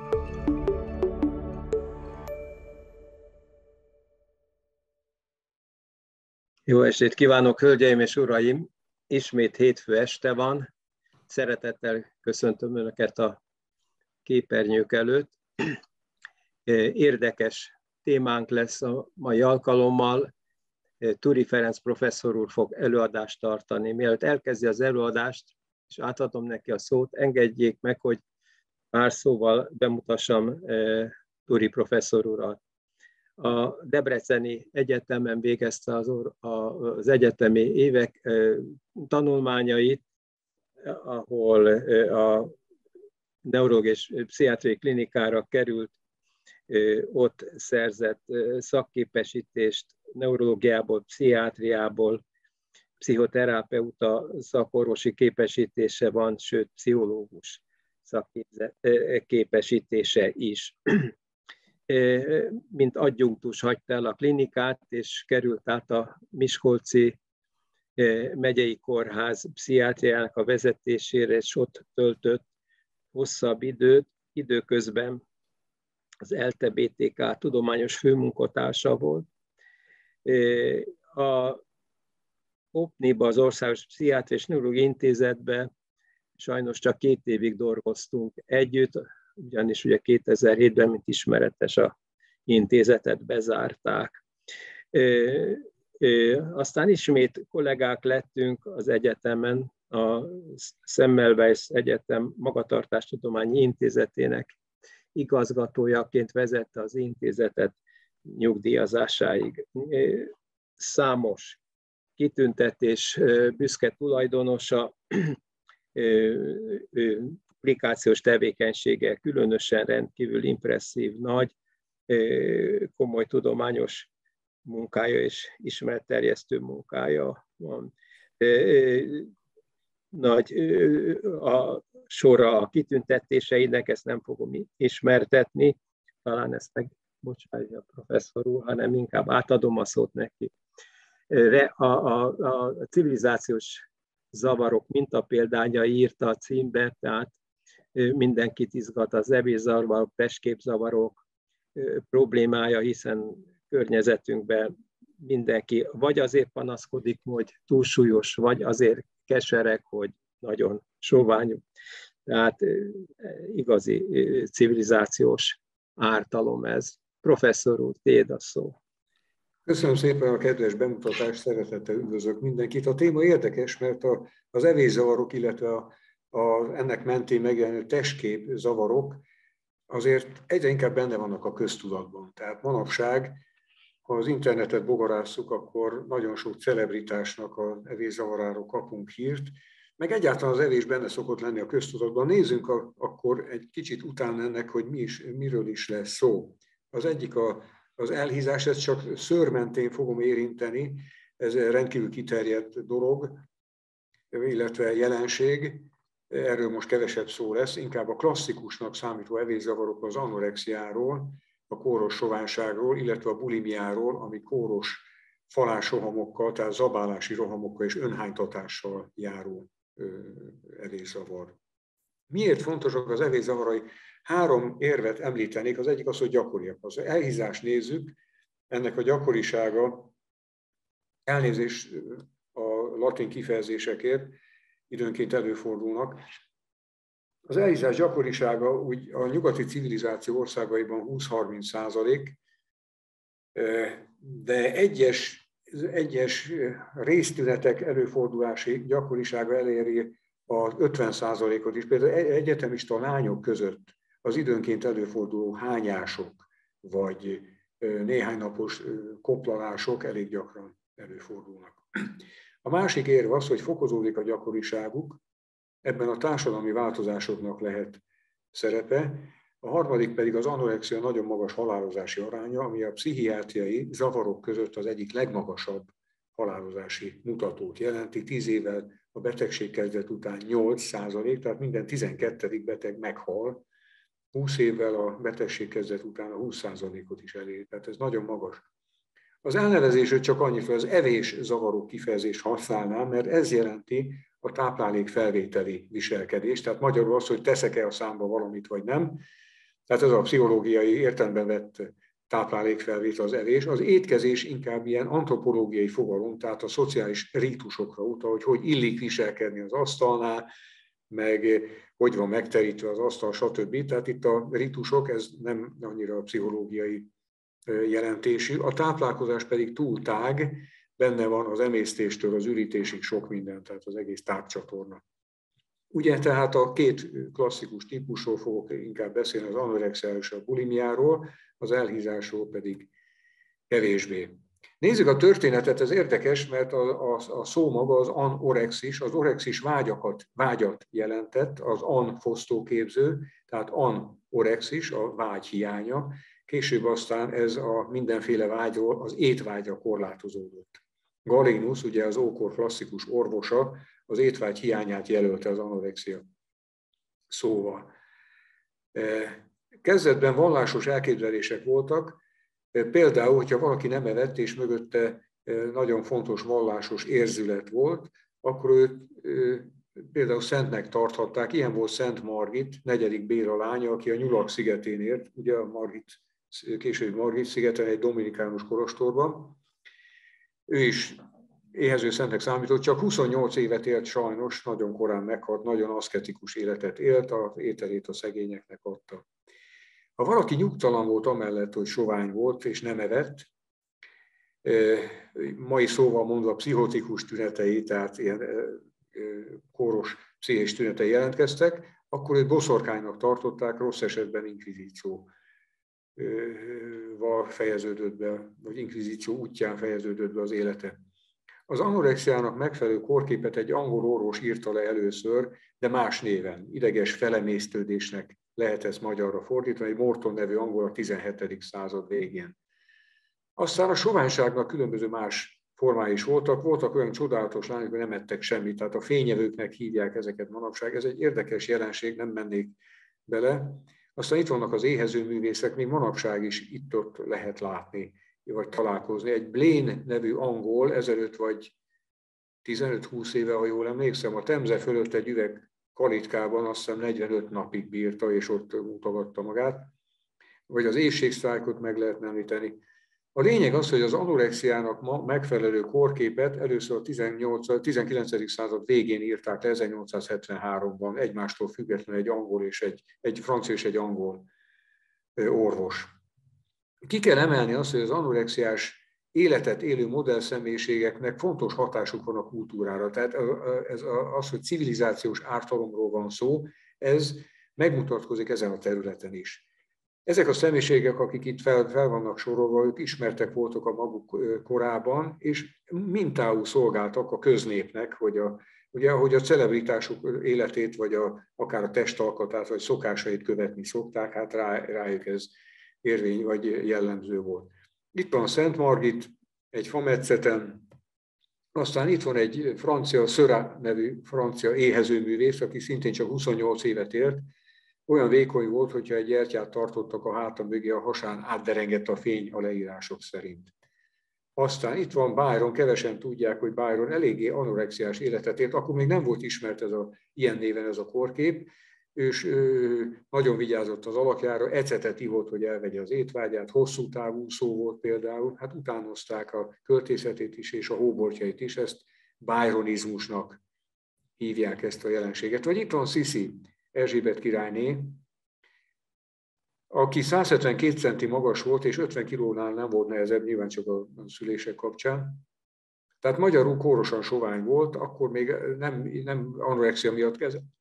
Jó estét kívánok, hölgyeim és uraim! Ismét hétfő este van. Szeretettel köszöntöm Önöket a képernyők előtt. Érdekes témánk lesz a mai alkalommal. Turi Ferenc professzor úr fog előadást tartani. Mielőtt elkezdi az előadást, és átadom neki a szót, engedjék meg, hogy pár szóval bemutassam Turi professzor urat. A Debreceni Egyetemen végezte az egyetemi évek tanulmányait, ahol a neurológiai és pszichiátriai klinikára került, ott szerzett szakképesítést neurológiából, pszichiátriából, pszichoterapeuta szakorvosi képesítése van, sőt, pszichológus szakképesítése is. Mint adjunktus hagyta el a klinikát, és került át a Miskolci megyei kórház pszichiátriának a vezetésére, és ott töltött hosszabb időt. Időközben az ELTE BTK tudományos főmunkatársa volt. A OPNI-ba, az Országos Pszichiátriai és Neurológiai Intézetben sajnos csak 2 évig dolgoztunk együtt, ugyanis ugye 2007-ben, mint ismeretes, a intézetet bezárták. Aztán ismét kollégák lettünk az egyetemen, a Semmelweis Egyetem Magatartástudományi Intézetének igazgatójaként vezette az intézetet nyugdíjazásáig. Számos kitüntetés büszke tulajdonosa, publikációs tevékenysége különösen rendkívül impresszív, nagy, komoly tudományos munkája és ismeretterjesztő munkája van. Nagy a sora a kitüntetéseinek, ezt nem fogom ismertetni, talán ezt megbocsátja a professzor úr, hanem inkább átadom a szót neki. A civilizációs zavarok mintapéldányai írta a címbe, tehát mindenkit izgat az evészavarok, testképzavarok problémája, hiszen környezetünkben mindenki vagy azért panaszkodik, hogy túlsúlyos, vagy azért kesereg, hogy nagyon sovány. Tehát igazi civilizációs ártalom ez. Professzor úr, tiéd a szó. Köszönöm szépen a kedves bemutatást, szeretettel üdvözlök mindenkit. A téma érdekes, mert az evészavarok, illetve ennek mentén megjelenő testkép zavarok azért egyre inkább benne vannak a köztudatban. Tehát manapság, ha az internetet bogarásszuk, akkor nagyon sok celebritásnak az evészavaráról kapunk hírt, meg egyáltalán az evés benne szokott lenni a köztudatban. Nézzünk akkor egy kicsit utána ennek, hogy miről is lesz szó. Az egyik az elhízás, ezt csak szőr mentén fogom érinteni, ez rendkívül kiterjedt dolog, illetve jelenség, erről most kevesebb szó lesz, inkább a klasszikusnak számító evészavarok az anorexiáról, a kóros soványságról, illetve a bulimiáról, ami kóros falásrohamokkal, tehát zabálási rohamokkal és önhánytatással járó evészavar. Miért fontosak az evészavarai? 3 érvet említenék, az egyik az, hogy gyakoriak. Az elhízást nézzük, ennek a gyakorisága, elnézést a latin kifejezésekért, időnként előfordulnak. Az elhízás gyakorisága úgy a nyugati civilizáció országaiban 20-30%, de egyes résztünetek előfordulási gyakorisága eléri az 50%-ot is. Például egyetemista lányok között az időnként előforduló hányások, vagy néhány napos koplalások elég gyakran előfordulnak. A másik érv az, hogy fokozódik a gyakoriságuk, ebben a társadalmi változásoknak lehet szerepe. A harmadik pedig az anorexia nagyon magas halálozási aránya, ami a pszichiátriai zavarok között az egyik legmagasabb halálozási mutatót jelenti. 10 évvel a betegség kezdet után 8%, tehát minden 12. beteg meghal. 20 évvel a betegség kezdet után a 20%-ot is elér, tehát ez nagyon magas. Az elnevezésről csak annyit, hogy az evés zavaró kifejezést használnám, mert ez jelenti a táplálék felvételi viselkedést, tehát magyarul az, hogy teszek-e a számba valamit vagy nem. Tehát ez a pszichológiai értelemben vett táplálékfelvétel az evés. Az étkezés inkább ilyen antropológiai fogalom, tehát a szociális rítusokra utal, hogy illik viselkedni az asztalnál, meg hogy van megterítve az asztal, stb. Tehát itt a rítusok, ez nem annyira pszichológiai jelentésű. A táplálkozás pedig túl tág, benne van az emésztéstől az ürítésig sok minden, tehát az egész tápcsatorna. Ugye tehát a két klasszikus típusról fogok inkább beszélni, az anorexia és a bulimiáról, az elhízásról pedig kevésbé. Nézzük a történetet, ez érdekes, mert a szó maga az anorexis, az orexis vágyat jelentett, az fosztóképző, tehát anorexis, a vágy hiánya. Később aztán ez a mindenféle vágyról az étvágyra korlátozódott. Galénus, ugye az ókor klasszikus orvosa, az étvágy hiányát jelölte az anorexia szóval. Kezdetben vallásos elképzelések voltak, például, hogyha valaki nem evett, és mögötte nagyon fontos vallásos érzület volt, akkor őt például szentnek tarthatták. Ilyen volt Szent Margit, 4. Béla lánya, aki a Nyulak szigetén élt, ugye a később Margit szigeten, egy dominikánus kolostorban. Ő is éhező szentnek számított, csak 28 évet élt sajnos, nagyon korán meghalt, nagyon aszketikus életet élt, az ételét a szegényeknek adta. Ha valaki nyugtalan volt amellett, hogy sovány volt és nem evett, mai szóval mondva pszichotikus tünetei, tehát ilyen kóros pszichés tünetei jelentkeztek, akkor őt boszorkánynak tartották, rossz esetben inkvizícióval fejeződött be, vagy inkvizíció útján fejeződött be az élete. Az anorexiának megfelelő korképet egy angol orvos írta le először, de más néven, ideges felemésztődésnek lehet ezt magyarra fordítani, egy Morton nevű angol a 17. század végén. Aztán a soványságnak különböző más formái is voltak olyan csodálatos lányok, hogy nem ettek semmit, tehát a fényevőknek hívják ezeket manapság. Ez egy érdekes jelenség, nem mennék bele. Aztán itt vannak az éhező művészek, még manapság is itt-ott lehet látni, vagy találkozni. Egy Blaine nevű angol, 1500 vagy 15-20 éve, ha jól emlékszem, a Temze fölött egy üveg kalitkában azt hiszem 45 napig bírta, és ott mutogatta magát. Vagy az éhségsztrájkot meg lehetne említeni. A lényeg az, hogy az anorexiának ma megfelelő korképet először a 19. század végén írták le, 1873-ban, egymástól függetlenül egy angol és egy francia és egy angol orvos. Ki kell emelni azt, hogy az anorexiás életet élő modellszemélységeknek fontos hatásuk van a kultúrára. Tehát az, hogy civilizációs ártalomról van szó, ez megmutatkozik ezen a területen is. Ezek a személyiségek, akik itt fel vannak sorolva, ők ismertek voltak a maguk korában, és mintául szolgáltak a köznépnek, hogy a celebritások életét, vagy akár a testalkatát, vagy szokásait követni szokták, hát rájuk ez érvény vagy jellemző volt. Itt van Szent Margit, egy fametszeten, aztán itt van egy francia, Seurat nevű francia éhezőművész, aki szintén csak 28 évet élt, olyan vékony volt, hogyha egy gyertyát tartottak a háta mögé, a hasán átderengett a fény a leírások szerint. Aztán itt van Byron, kevesen tudják, hogy Byron eléggé anorexiás életet élt, akkor még nem volt ismert ilyen néven ez a korkép, és nagyon vigyázott az alakjára, ecetet ivott, hogy elvegye az étvágyát, hosszú távú szó volt például, hát utánozták a költészetét is és a hóbortjait is, ezt byronizmusnak hívják ezt a jelenséget. Vagy itt van Sissi, Erzsébet királyné, aki 172 centi magas volt, és 50 kilónál nem volt nehezebb, nyilván csak a szülések kapcsán. Tehát magyarul kórosan sovány volt, akkor még nem anorexia miatt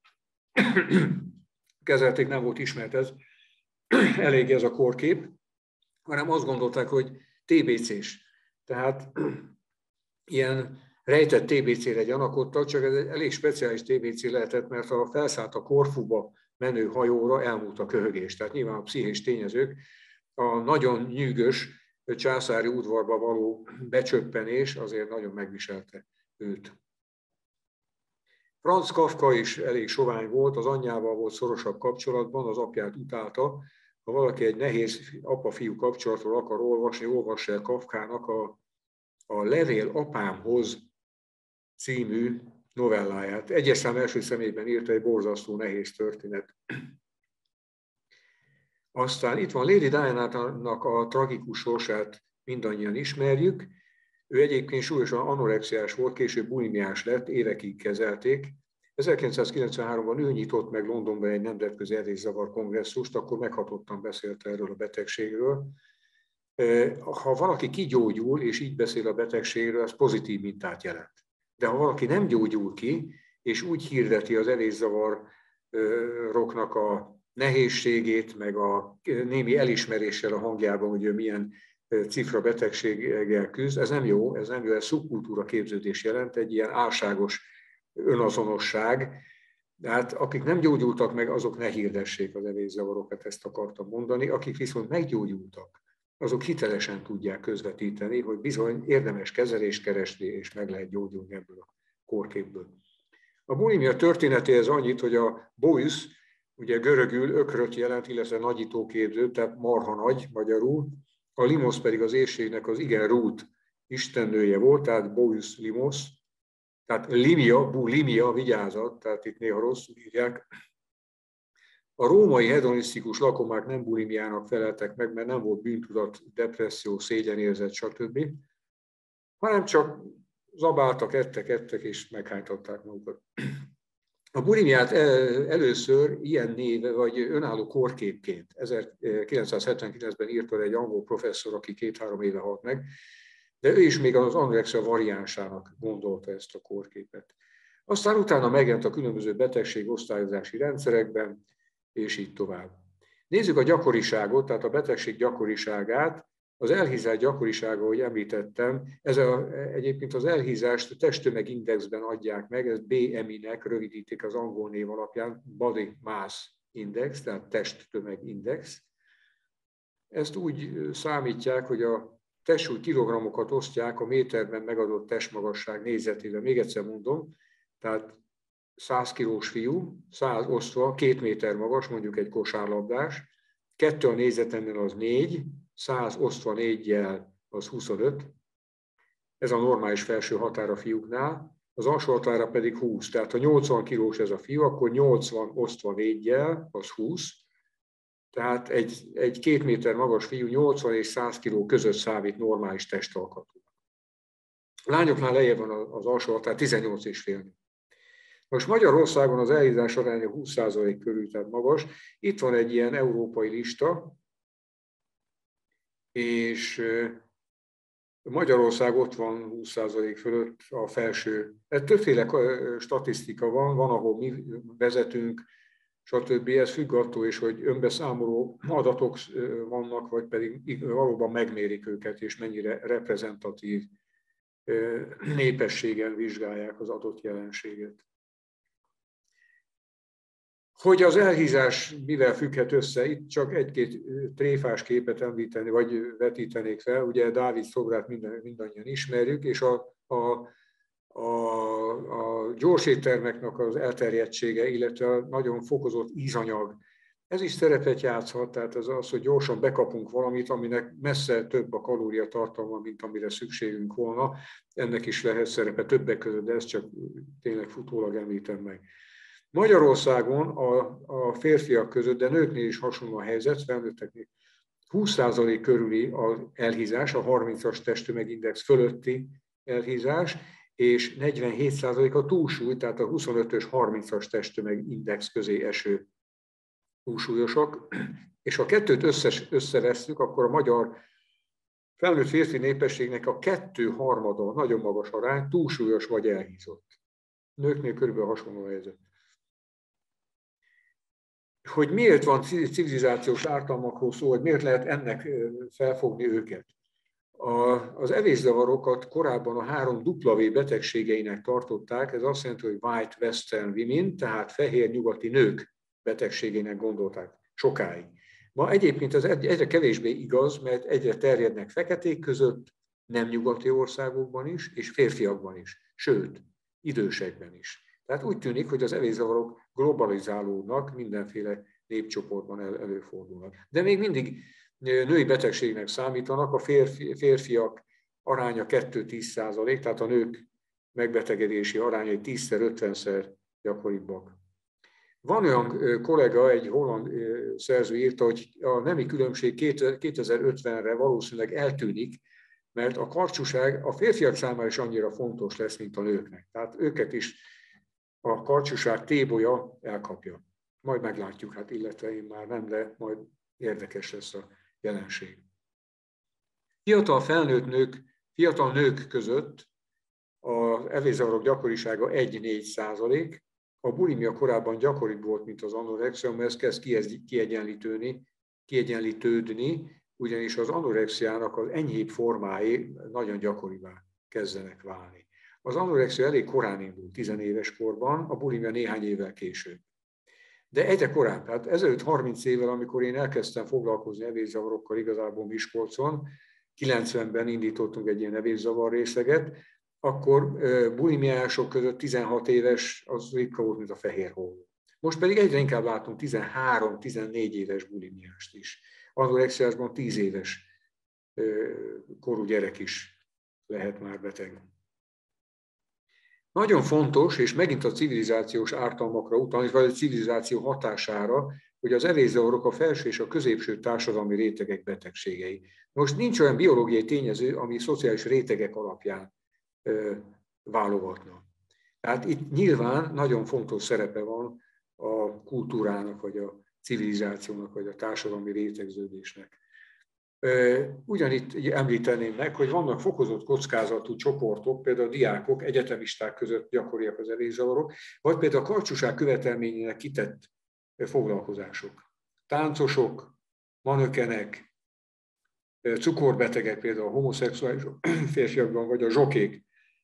kezelték, nem volt ismert ez, elég ez a korkép, hanem azt gondolták, hogy TBC-s. Tehát ilyen rejtett TBC-re gyanakodtak, csak ez egy elég speciális TBC lehetett, mert ha felszállt a Korfuba menő hajóra, elmúlt a köhögés. Tehát nyilván a pszichés tényezők, a nagyon nyűgös császári udvarba való becsöppenés azért nagyon megviselte őt. Franz Kafka is elég sovány volt, az anyjával volt szorosabb kapcsolatban, az apját utálta. Ha valaki egy nehéz apa-fiú kapcsolatról akar olvasni, olvassa el Kafkának a Levél apámhoz című novelláját. Egyes szám első személyben írta, egy borzasztó nehéz történet. Aztán itt van Lady Diana-nak a tragikus sorsát mindannyian ismerjük. Ő egyébként súlyosan anorexiás volt, később bulimiás lett, évekig kezelték. 1993-ban ő nyitott meg Londonban egy nemzetközi evészavar kongresszust, akkor meghatottan beszélt erről a betegségről. Ha valaki kigyógyul, és így beszél a betegségről, az pozitív mintát jelent. De ha valaki nem gyógyul ki, és úgy hirdeti az evészavaroknak a nehézségét, meg a némi elismeréssel a hangjában, hogy ő milyen cifra betegséggel küzd, ez nem jó, ez szubkultúra képződés jelent, egy ilyen álságos önazonosság. De hát akik nem gyógyultak meg, azok ne hirdessék az evészavarokat, ezt akartam mondani. Akik viszont meggyógyultak, azok hitelesen tudják közvetíteni, hogy bizony érdemes kezelést keresni, és meg lehet gyógyulni ebből a kórképből. A bulimia történetéhez annyit, hogy a boüsz, ugye görögül ökröt jelent, illetve nagyítóképző, tehát marha nagy magyarul, a limosz pedig az éhségnek az igen rút istennője volt, tehát boüsz limosz, tehát limia, bulimia, vigyázat, tehát itt néha rosszul írják. A római hedonisztikus lakomák nem bulimiának feleltek meg, mert nem volt bűntudat, depresszió, szégyenérzet, stb., hanem csak zabáltak, ettek, és meghánytatták magukat. A bulimiát először ilyen név, vagy önálló kórképként 1979-ben írta egy angol professzor, aki 2-3 éve halt meg, de ő is még az anorexia variánsának gondolta ezt a kórképet. Aztán utána megjelent a különböző betegségosztályozási rendszerekben, és így tovább. Nézzük a gyakoriságot, tehát a betegség gyakoriságát. Az elhízás gyakorisága, ahogy említettem, egyébként az elhízást testtömegindexben adják meg, ez BMI-nek rövidítik az angol név alapján, Body Mass Index, tehát testtömegindex. Ezt úgy számítják, hogy a testsúly kilogramokat osztják a méterben megadott testmagasság négyzetével. Még egyszer mondom, tehát 100 kilós fiú, 100 osztva, 2 méter magas, mondjuk egy kosárlabdás, 2 a négyzetemnél az 4, 100 osztva 4-jel az 25, ez a normális felső határ a fiúknál, az alsó határa pedig 20, tehát ha 80 kilós ez a fiú, akkor 80 osztva 4-jel az 20, tehát egy 2 méter magas fiú 80 és 100 kiló között számít normális testalkatú. A lányoknál lejjebb van az alsó határ 18,5. Most Magyarországon az elhízás aránya 20% körül, tehát magas. Itt van egy ilyen európai lista, és Magyarország ott van 20% fölött a felső. Többféle statisztika van, ahol mi vezetünk, stb. Ez függ attól is, hogy önbeszámoló adatok vannak, vagy pedig valóban megmérik őket, és mennyire reprezentatív népességen vizsgálják az adott jelenséget. Hogy az elhízás mivel függhet össze, itt csak egy-két tréfás képet említeni, vagy vetítenék fel. Ugye Dávid szobrát mindannyian ismerjük, és a gyors éttermeknek az elterjedtsége, illetve a nagyon fokozott ízanyag. Ez is szerepet játszhat, tehát az, hogy gyorsan bekapunk valamit, aminek messze több a kalóriatartalma, mint amire szükségünk volna. Ennek is lehet szerepe többek között, de ezt csak tényleg futólag említem meg. Magyarországon a férfiak között, de nőknél is hasonló a helyzet, felnőtteknél 20% körüli az elhízás, a 30-as testtömegindex fölötti elhízás, és 47% a túlsúly, tehát a 25-ös 30-as testtömegindex közé eső túlsúlyosak. És ha kettőt összevesszük, akkor a magyar felnőtt férfi népességnek a 2/3, nagyon magas arány, túlsúlyos vagy elhízott. Nőknél körülbelül hasonló helyzet. Hogy miért van civilizációs ártalmakról szó, hogy miért lehet ennek felfogni őket. Az evészavarokat korábban a 3W betegségeinek tartották, ez azt jelenti, hogy White Western Women, tehát fehér nyugati nők betegségének gondolták sokáig. Ma egyébként ez egyre kevésbé igaz, mert egyre terjednek feketék között, nem nyugati országokban is, és férfiakban is, sőt, idősekben is. Tehát úgy tűnik, hogy az evészavarok globalizálódnak, mindenféle népcsoportban előfordulnak. De még mindig női betegségnek számítanak, a férfiak aránya 2-10%, tehát a nők megbetegedési arányai 10-50-szer gyakoribbak. Van olyan kollega, egy holland szerző írta, hogy a nemi különbség 2050-re valószínűleg eltűnik, mert a karcsúság a férfiak számára is annyira fontos lesz, mint a nőknek. Tehát őket is a karcsúság tébolya elkapja. Majd meglátjuk, hát illetve én már nem, de majd érdekes lesz a jelenség. Fiatal nők között az evészavarok gyakorisága 1-4%. A bulimia korábban gyakoribb volt, mint az anorexia, mert ez kezd kiegyenlítődni, ugyanis az anorexiának az enyhébb formái nagyon gyakoribbá kezdenek válni. Az anorexia elég korán indult, 10 éves korban, a bulimia néhány évvel később. De egyre korábban, tehát ezelőtt 30 évvel, amikor én elkezdtem foglalkozni evészavarokkal igazából Miskolcon, 90-ben indítottunk egy ilyen evészavar részleget, akkor bulimiások között 16 éves az ritka volt, mint a fehér hó. Most pedig egyre inkább látunk 13-14 éves bulimiást is. Anorexiásban 10 éves korú gyerek is lehet már beteg. Nagyon fontos, és megint a civilizációs ártalmakra utalni, vagy a civilizáció hatására, hogy az evészavarok a felső és a középső társadalmi rétegek betegségei. Most nincs olyan biológiai tényező, ami szociális rétegek alapján válogatna. Tehát itt nyilván nagyon fontos szerepe van a kultúrának, vagy a civilizációnak, vagy a társadalmi rétegződésnek. Ugyanitt említeném meg, hogy vannak fokozott kockázatú csoportok, például a diákok, egyetemisták között gyakoriak az evészavarok, vagy például a karcsúság követelményének kitett foglalkozások. Táncosok, manökenek, cukorbetegek, például a homoszexuális férfiakban, vagy a zsokék.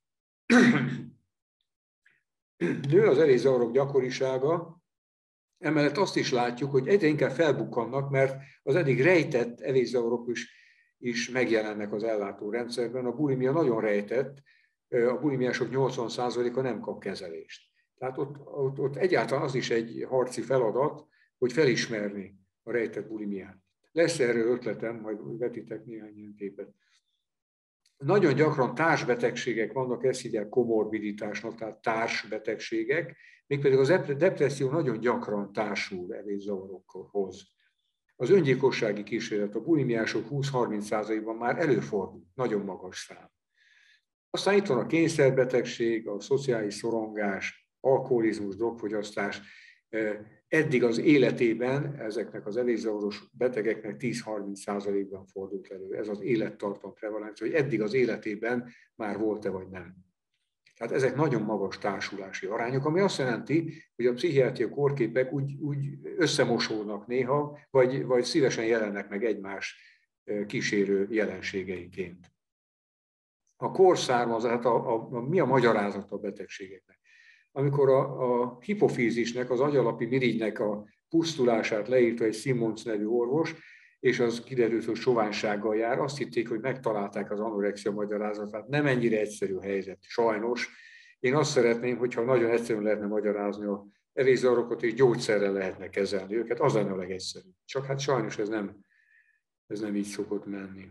Nő az evészavarok gyakorisága, emellett azt is látjuk, hogy egyre inkább felbukkannak, mert az eddig rejtett evészavarok is megjelennek az ellátórendszerben. A bulimia nagyon rejtett, a bulimiások 80%-a nem kap kezelést. Tehát ott egyáltalán az is egy harci feladat, hogy felismerni a rejtett bulimiát. Lesz erről ötletem, majd vetitek néhány ilyen képet. Nagyon gyakran társbetegségek vannak, ezt hívják komorbiditásnak, tehát társbetegségek, mégpedig az depresszió nagyon gyakran társul evészavarokhoz. Az öngyilkossági kísérlet a bulimiások 20-30%-ban már előfordul, nagyon magas szám. Aztán itt van a kényszerbetegség, a szociális szorongás, alkoholizmus, drogfogyasztás. Eddig az életében ezeknek az evészavaros betegeknek 10-30%-ban fordult elő. Ez az élettartam prevalencia, hogy eddig az életében már volt-e vagy nem. Tehát ezek nagyon magas társulási arányok, ami azt jelenti, hogy a pszichiátriai kórképek úgy összemosódnak néha, vagy szívesen jelennek meg egymás kísérő jelenségeiként. A korszármazás, mi a magyarázata a betegségeknek? Amikor a hipofízisnek, az agyalapi mirigynek a pusztulását leírta egy Simmons nevű orvos, és az kiderült, hogy soványsággal jár, azt hitték, hogy megtalálták az anorexia magyarázatát. Nem ennyire egyszerű a helyzet, sajnos. Én azt szeretném, hogyha nagyon egyszerűen lehetne magyarázni az evészavarokat, és gyógyszerrel lehetne kezelni őket, az lenne a legegyszerűbb. Csak hát sajnos ez nem így szokott menni.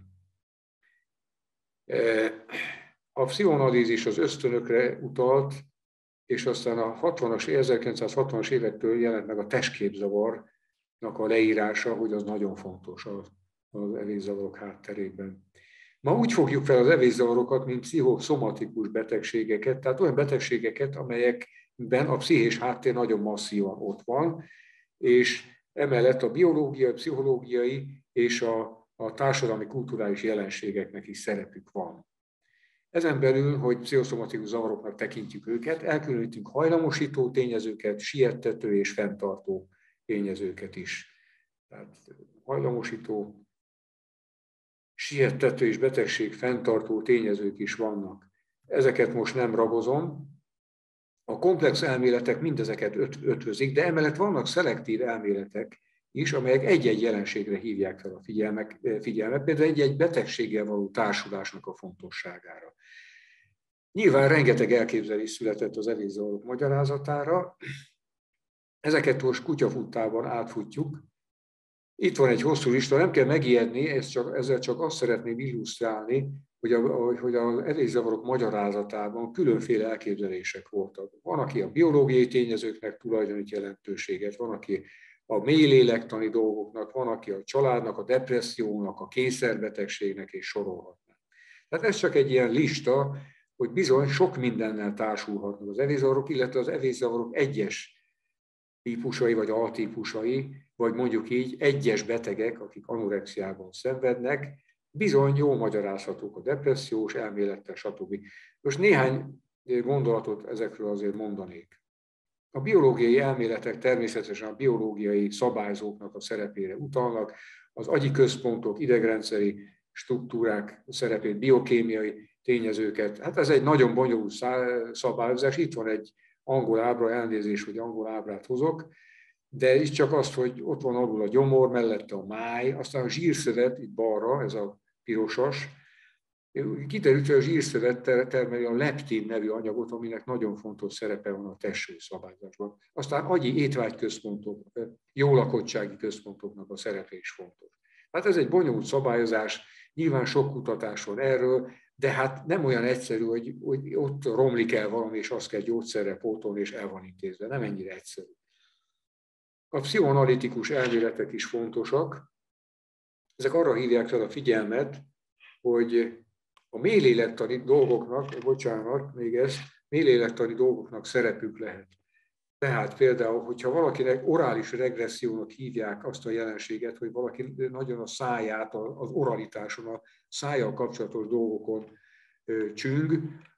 A pszichoanalízis az ösztönökre utalt, és aztán a 1960-as évektől jelent meg a testképzavarnak a leírása, hogy az nagyon fontos az evészavarok hátterében. Ma úgy fogjuk fel az evészavarokat, mint pszichoszomatikus betegségeket, tehát olyan betegségeket, amelyekben a pszichés háttér nagyon masszívan ott van, és emellett a biológiai, pszichológiai és a társadalmi kulturális jelenségeknek is szerepük van. Ezen belül, hogy pszichoszomatikus zavaroknak tekintjük őket, elkülönítünk hajlamosító tényezőket, siettető és fenntartó tényezőket is. Tehát hajlamosító, siettető és betegség fenntartó tényezők is vannak. Ezeket most nem ragozom. A komplex elméletek mindezeket ötvözik, de emellett vannak szelektív elméletek is, amelyek egy-egy jelenségre hívják fel a figyelmet, például egy-egy betegséggel való társulásnak a fontosságára. Nyilván rengeteg elképzelés született az evészavarok magyarázatára. Ezeket most kutyafuttában átfutjuk. Itt van egy hosszú lista, nem kell megijedni, ezzel csak azt szeretném illusztrálni, hogy az evészavarok magyarázatában különféle elképzelések voltak. Van, aki a biológiai tényezőknek tulajdonít jelentőséget, van, aki a mély lélektani dolgoknak, van, aki a családnak, a depressziónak, a kényszerbetegségnek, és sorolhatnak. Tehát ez csak egy ilyen lista, hogy bizony sok mindennel társulhatnak az evészavarok, illetve az evészavarok egyes típusai vagy altípusai, vagy mondjuk így egyes betegek, akik anorexiában szenvednek, bizony jól magyarázhatók a depressziós elmélettel, stb. Most néhány gondolatot ezekről azért mondanék. A biológiai elméletek természetesen a biológiai szabályzóknak a szerepére utalnak, az agyi központok, idegrendszeri struktúrák szerepét, biokémiai tényezőket. Hát ez egy nagyon bonyolult szabályozás. Itt van egy angol ábra, elnézést, hogy angol ábrát hozok, de is csak azt, hogy ott van alul a gyomor, mellette a máj, aztán a zsírszövet, itt balra, ez a pirosas. Kiderült, hogy a zsírszövet termeli a leptin nevű anyagot, aminek nagyon fontos szerepe van a testsúly szabályozásban. Aztán agyi étvágyközpontok, jó lakottsági központoknak a szerepe is fontos. Hát ez egy bonyolult szabályozás, nyilván sok kutatás van erről, de hát nem olyan egyszerű, hogy ott romlik el valami, és azt kell gyógyszerre pótolni, és el van intézve. Nem ennyire egyszerű. A pszichoanalitikus elméletek is fontosak. Ezek arra hívják fel a figyelmet, hogy a mélylélektani dolgoknak, mélylélektani dolgoknak szerepük lehet. Tehát például, hogyha valakinek orális regressziónak hívják azt a jelenséget, hogy valaki nagyon a száját, az oralitáson, a szájjal kapcsolatos dolgokon csüng,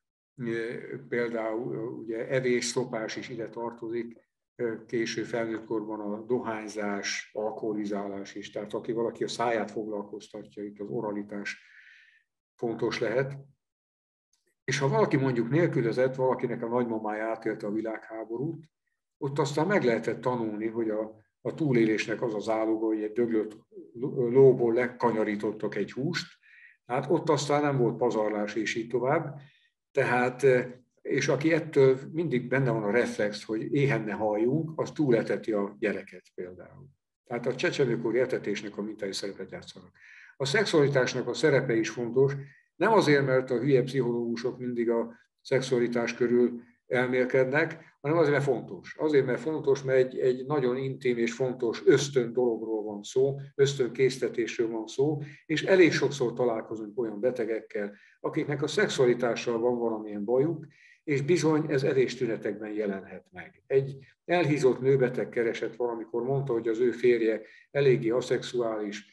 például ugye evés, szopás is ide tartozik, késő felnőttkorban a dohányzás, alkoholizálás is, tehát valaki a száját foglalkoztatja, itt az oralitás fontos lehet. És ha valaki mondjuk nélkülözett, valakinek a nagymamája átélte a világháborút, ott aztán meg lehetett tanulni, hogy a túlélésnek az az áloga, hogy egy döglött lóból lekanyarítottak egy húst, hát ott aztán nem volt pazarlás, és így tovább. Tehát, és aki ettől mindig benne van a reflex, hogy éhen ne halljunk, az túleteti a gyereket például. Tehát a csecsemőkori etetésnek a mintai szerepet játszanak. A szexualitásnak a szerepe is fontos, nem azért, mert a hülye pszichológusok mindig a szexualitás körül elmélkednek, hanem azért, mert fontos. Azért, mert fontos, mert egy nagyon intim és fontos ösztön dologról van szó, ösztönkésztetésről van szó, és elég sokszor találkozunk olyan betegekkel, akiknek a szexualitással van valamilyen bajuk, és bizony ez evéstünetekben jelenhet meg. Egy elhízott nőbeteg keresett valamikor, mondta, hogy az ő férje eléggé aszexuális,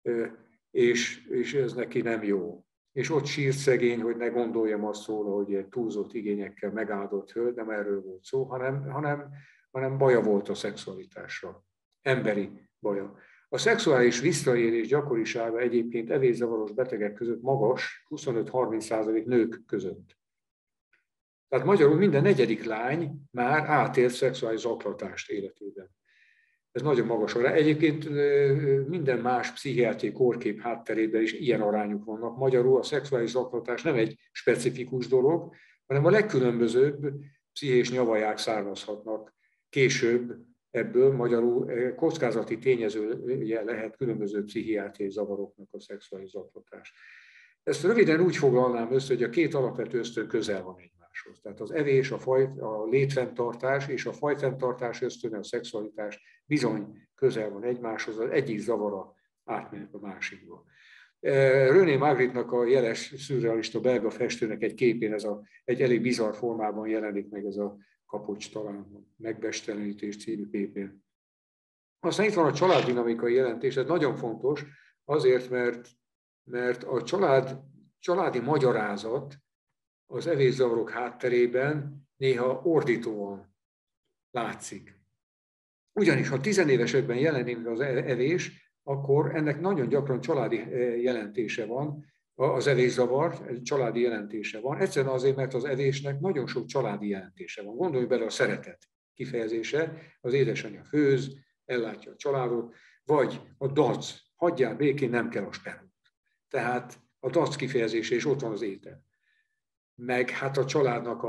és ez neki nem jó. És ott sírt szegény, hogy ne gondoljam azt róla, hogy egy túlzott igényekkel megáldott hölgy, nem erről volt szó, hanem baja volt a szexualitással. Emberi baja. A szexuális visszaélés gyakorisága egyébként evészavaros betegek között magas, 25-30% nők között. Tehát magyarul minden negyedik lány már átélt szexuális zaklatást életében. Ez nagyon magas arány. Egyébként minden más pszichiátriai kórkép hátterében is ilyen arányok vannak. Magyarul a szexuális zaklatás nem egy specifikus dolog, hanem a legkülönbözőbb pszichés nyavaják származhatnak később ebből. Magyarul kockázati tényezője lehet különböző pszichiátriai zavaroknak a szexuális zaklatás. Ezt röviden úgy foglalnám össze, hogy a két alapvető ösztön közel van egymáshoz. Tehát az evés, a létfenntartás és a fajfenntartás ösztöne, a szexualitás bizony közel van egymáshoz, az egyik zavara átmenet a másikba. René Magritte-nak a jeles szürrealista belga festőnek egy képén egy elég bizarr formában jelenik meg ez a kapocs, talán Megbestelenítés című képén. Aztán itt van a családdinamikai jelentés, ez nagyon fontos, azért, mert a családi magyarázat az evészavarok hátterében néha ordítóan látszik. Ugyanis, ha 10 évesekben jelenik az evés, akkor ennek nagyon gyakran családi jelentése van, az evészavar, családi jelentése van. Egyszerűen azért, mert az evésnek nagyon sok családi jelentése van. Gondolj bele a szeretet kifejezése, az édesanyja főz, ellátja a családot, vagy a dac, hagyjál békén, nem kell a sperma. Tehát a dac kifejezése, és ott van az étel. Meg hát a családnak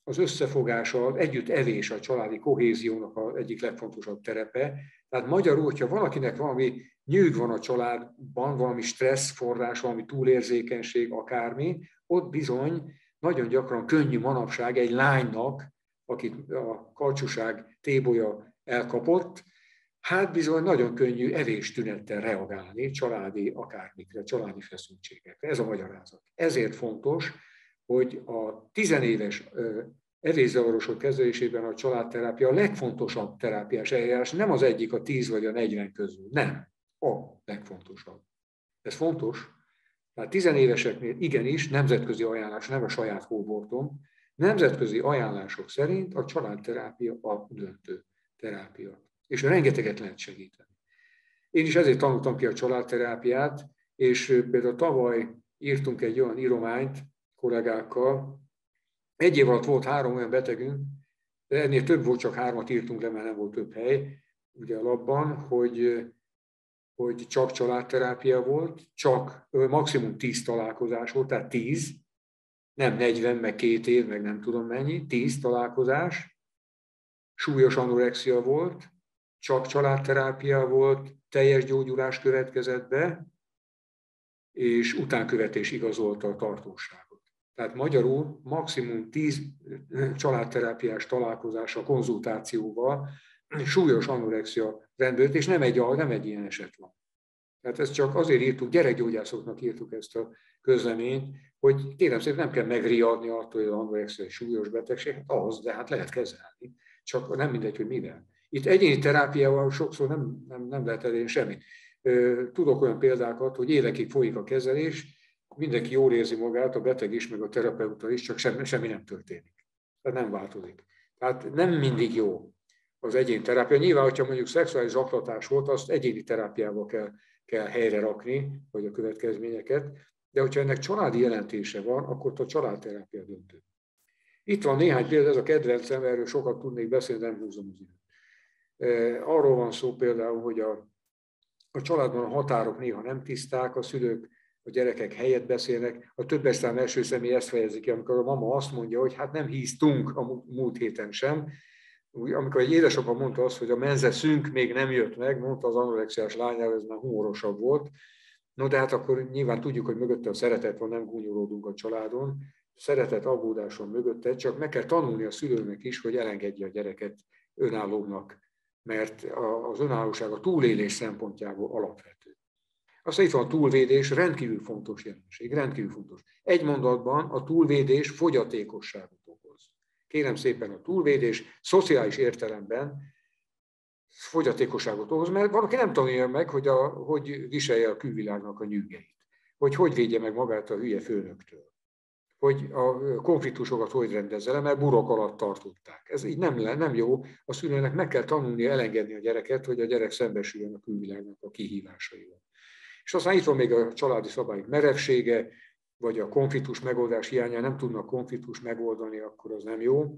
az összefogása, az együttevés a családi kohéziónak az egyik legfontosabb terepe. Tehát magyarul, hogyha valakinek valami nyűg van a családban, valami stresszforrás, valami túlérzékenység, akármi, ott bizony nagyon gyakran könnyű manapság egy lánynak, akit a karcsúság tébolya elkapott, hát bizony nagyon könnyű evéstünettel reagálni családi akármikre, családi feszültségekre. Ez a magyarázat. Ezért fontos, hogy a 10 éves evészavarosok kezelésében a családterápia a legfontosabb terápiás eljárás, nem az egyik a 10 vagy a 40 közül, nem, a legfontosabb. Ez fontos, tehát 10 éveseknél igenis nemzetközi ajánlás, nem a saját hóbortom, nemzetközi ajánlások szerint a családterápia a döntő terápia. És rengeteget lehet segíteni. Én is ezért tanultam ki a családterápiát, és például tavaly írtunk egy olyan írományt kollégákkal. Egy év alatt volt 3 olyan betegünk, de ennél több volt, csak 3-at írtunk le, mert nem volt több hely, ugye a labban, hogy csak családterápia volt, csak maximum 10 találkozás volt, tehát 10, nem 40, meg 2 év, meg nem tudom mennyi, 10 találkozás, súlyos anorexia volt, csak családterápia volt, teljes gyógyulás következett be, és utánkövetés igazolta a tartóságot. Tehát magyarul maximum 10 családterápiás találkozása, konzultációval súlyos anorexia rendőrt, és nem egy ilyen eset van. Tehát ezt csak azért írtuk, gyerekgyógyászoknak írtuk ezt a közleményt, hogy kérem szépen nem kell megriadni attól, hogy az anorexia egy súlyos betegség, hát az, de hát lehet kezelni, csak nem mindegy, hogy mivel. Itt egyéni terápiával sokszor nem lehet elérni semmit. Tudok olyan példákat, hogy évekig folyik a kezelés, mindenki jól érzi magát, a beteg is, meg a terapeuta is, csak semmi nem történik. Tehát nem változik. Tehát nem mindig jó az egyéni terápia. Nyilván, hogyha mondjuk szexuális zaklatás volt, azt egyéni terápiával kell helyre rakni, vagy a következményeket, de hogyha ennek családi jelentése van, akkor a családterápia döntő. Itt van néhány példa, ez a kedvencem, erről sokat tudnék beszélni, nem húzom az időt. Arról van szó például, hogy a családban a határok néha nem tiszták, a szülők, a gyerekek helyet beszélnek, a többes szám első személy ezt fejezi ki, amikor a mama azt mondja, hogy hát nem híztunk a múlt héten sem. Amikor egy édesapa mondta azt, hogy a menzeszünk még nem jött meg, mondta az anorexiás lányára, ez már humorosabb volt. No, de hát akkor nyilván tudjuk, hogy mögötte a szeretet van, nem gúnyolódunk a családon. Szeretet, aggódáson mögötte, csak meg kell tanulni a szülőnek is, hogy elengedje a gyereket önállónak, mert az önállóság a túlélés szempontjából alapvető. Aztán itt van a túlvédés, rendkívül fontos jelenség, rendkívül fontos. Egy mondatban a túlvédés fogyatékosságot okoz. Kérem szépen, a túlvédés szociális értelemben fogyatékosságot okoz, mert valaki nem tanulja meg, hogy viselje a külvilágnak a nyűgeit, hogy védje meg magát a hülye főnöktől, hogy a konfliktusokat hogy rendezze le, mert burok alatt tartották. Ez így nem jó. A szülőnek meg kell tanulnia elengedni a gyereket, hogy a gyerek szembesüljön a külvilágnak a kihívásaival. És aztán itt van még a családi szabályok merevsége, vagy a konfliktus megoldás hiánya, nem tudnak konfliktus megoldani, akkor az nem jó.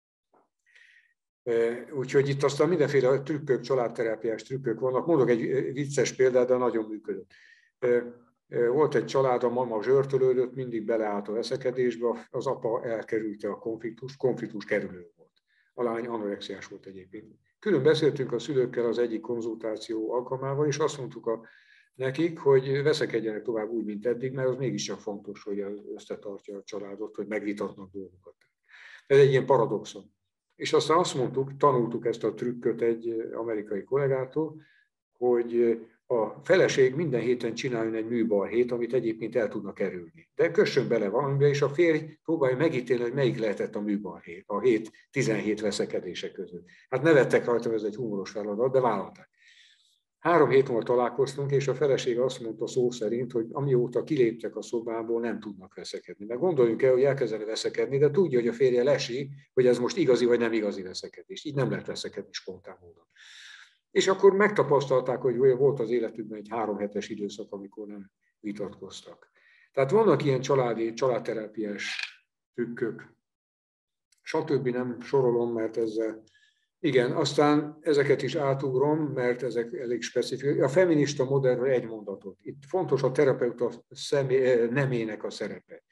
Úgyhogy itt aztán mindenféle trükkök, családterápiás trükkök vannak. Mondok egy vicces példát, de nagyon működött. Volt egy család, a mama zsörtölődött, mindig beleállt a veszekedésbe, az apa elkerülte a konfliktus kerülő volt. A lány anorexiás volt egyébként. Külön beszéltünk a szülőkkel az egyik konzultáció alkalmával, és azt mondtuk nekik, hogy veszekedjenek tovább úgy, mint eddig, mert az mégiscsak fontos, hogy összetartja a családot, hogy megvitatnak dolgokat. Ez egy ilyen paradoxon. És aztán azt mondtuk, tanultuk ezt a trükköt egy amerikai kollégától, hogy a feleség minden héten csináljon egy műbalhét, amit egyébként el tudnak kerülni. De kössön bele valamibe, és a férj próbálja megítélni, hogy melyik lehetett a műbalhét, a 17 veszekedése között. Hát nevettek rajta, ez egy humoros feladat, de vállalták. 3 hét múlva találkoztunk, és a feleség azt mondta szó szerint, hogy amióta kiléptek a szobából, nem tudnak veszekedni. Mert gondoljunk el, hogy elkezdene veszekedni, de tudja, hogy a férje lesi, hogy ez most igazi vagy nem igazi veszekedés. Így nem lehet veszekedni spontán módon. És akkor megtapasztalták, hogy volt az életükben egy 3 hetes időszak, amikor nem vitatkoztak. Tehát vannak ilyen családterápiás trükkök. Stb. Nem sorolom, mert ezzel... Igen, aztán ezeket is átugrom, mert ezek elég specifikus. A feminista modellről egy mondatot. Itt fontos a terapeuta nemének a szerepe.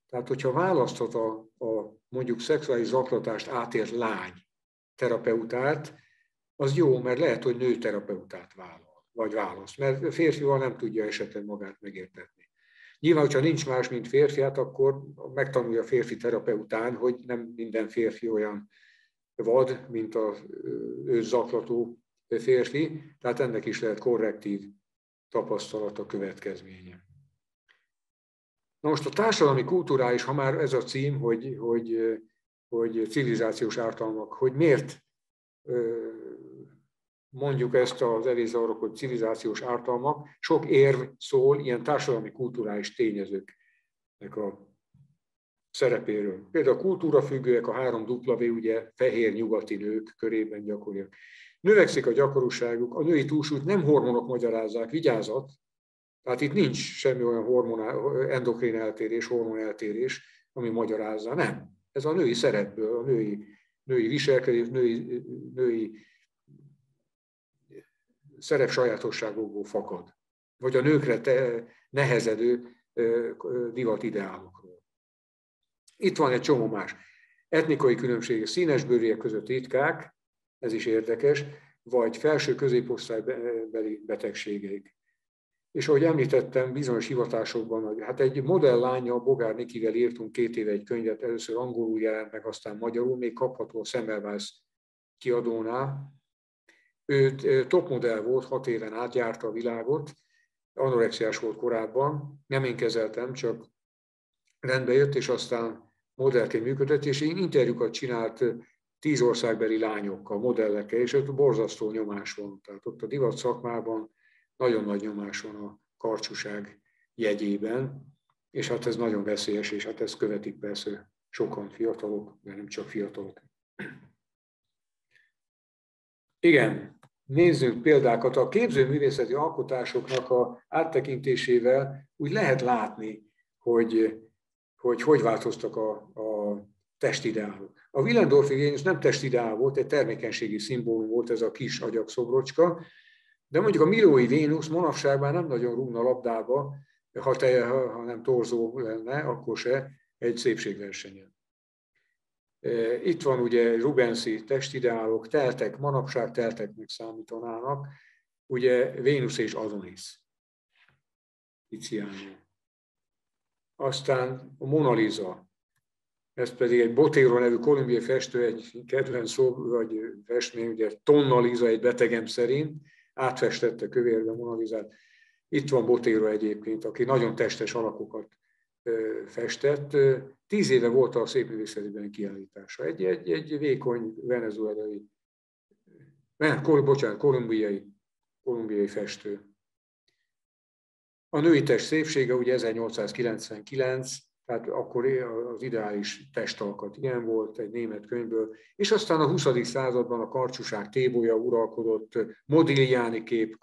Tehát, hogyha választhat a mondjuk szexuális zaklatást átélt lány terapeutát, az jó, mert lehet, hogy nőterapeutát vagy választ, mert férfival nem tudja esetleg magát megértetni. Nyilván, hogyha nincs más, mint férfiát, akkor megtanulja a férfi terapeután, hogy nem minden férfi olyan vad, mint az ő zaklató férfi, tehát ennek is lehet korrektív tapasztalata következménye. Na most a társadalmi kulturális, ha már ez a cím, hogy civilizációs ártalmak, hogy miért mondjuk ezt az evészavarok, hogy civilizációs ártalmak, sok érv szól ilyen társadalmi kulturális tényezőknek a szerepéről. Például a kultúrafüggőek, a 3W, ugye fehér nyugati nők körében gyakoriak. Növekszik a gyakorúságuk, a női túlsúlyt nem hormonok magyarázzák, vigyázat, tehát itt nincs semmi olyan endokrin eltérés, hormoneltérés, ami magyarázza, nem. Ez a női szerepből, a női viselkedés, női szerep sajátosságokból fakad, vagy a nőkre nehezedő divatideálokról. Itt van egy csomó más. Etnikai különbségek, színesbőrűek között ritkák, ez is érdekes, vagy felső középosztálybeli betegségeik. És ahogy említettem, bizonyos hivatásokban, hát egy modelllánya, Bogár Nikivel írtunk 2 éve egy könyvet, először angolul jelent meg, aztán magyarul, még kapható a Semmelweis kiadónál. Ő topmodell volt, 6 éven át járta a világot, anorexiás volt korábban, nem én kezeltem, csak rendbe jött, és aztán modellként működött, és én interjúkat csinált 10 országbeli lányokkal, modellekkel, és ott borzasztó nyomás van. Tehát ott a divat szakmában nagyon nagy nyomás van a karcsúság jegyében, és hát ez nagyon veszélyes, és hát ezt követik persze sokan fiatalok, de nem csak fiatalok. Igen, nézzünk példákat. A képzőművészeti alkotásoknak a áttekintésével úgy lehet látni, hogy változtak a testideálok. A Willendorfi Vénusz nem testideál volt, egy termékenységi szimbólum volt ez a kis agyakszobrocska, de mondjuk a Millói Vénusz manapság már nem nagyon rúgna labdába, ha nem torzó lenne, akkor se egy szépségversenyen. Itt van ugye Rubenszi testideálok, teltek, manapság telteknek számítanának, ugye Vénusz és Adonis. Tiziano. Aztán a Mona Lisa, ez pedig egy Botero nevű kolumbiai festő, egy kedvenc vagy festmény, ugye Tonna Lisa egy betegem szerint, átfestette kövérbe Mona Lisát. Itt van Botero egyébként, aki nagyon testes alakokat festett. 10 éve volt a szépművészetiben kiállítása. Egy vékony venezuelai, kolumbiai festő. A női test szépsége ugye 1899, tehát akkor az ideális testalkat ilyen volt, egy német könyvből, és aztán a 20. században a karcsúság tébolya uralkodott, Modigliani kép,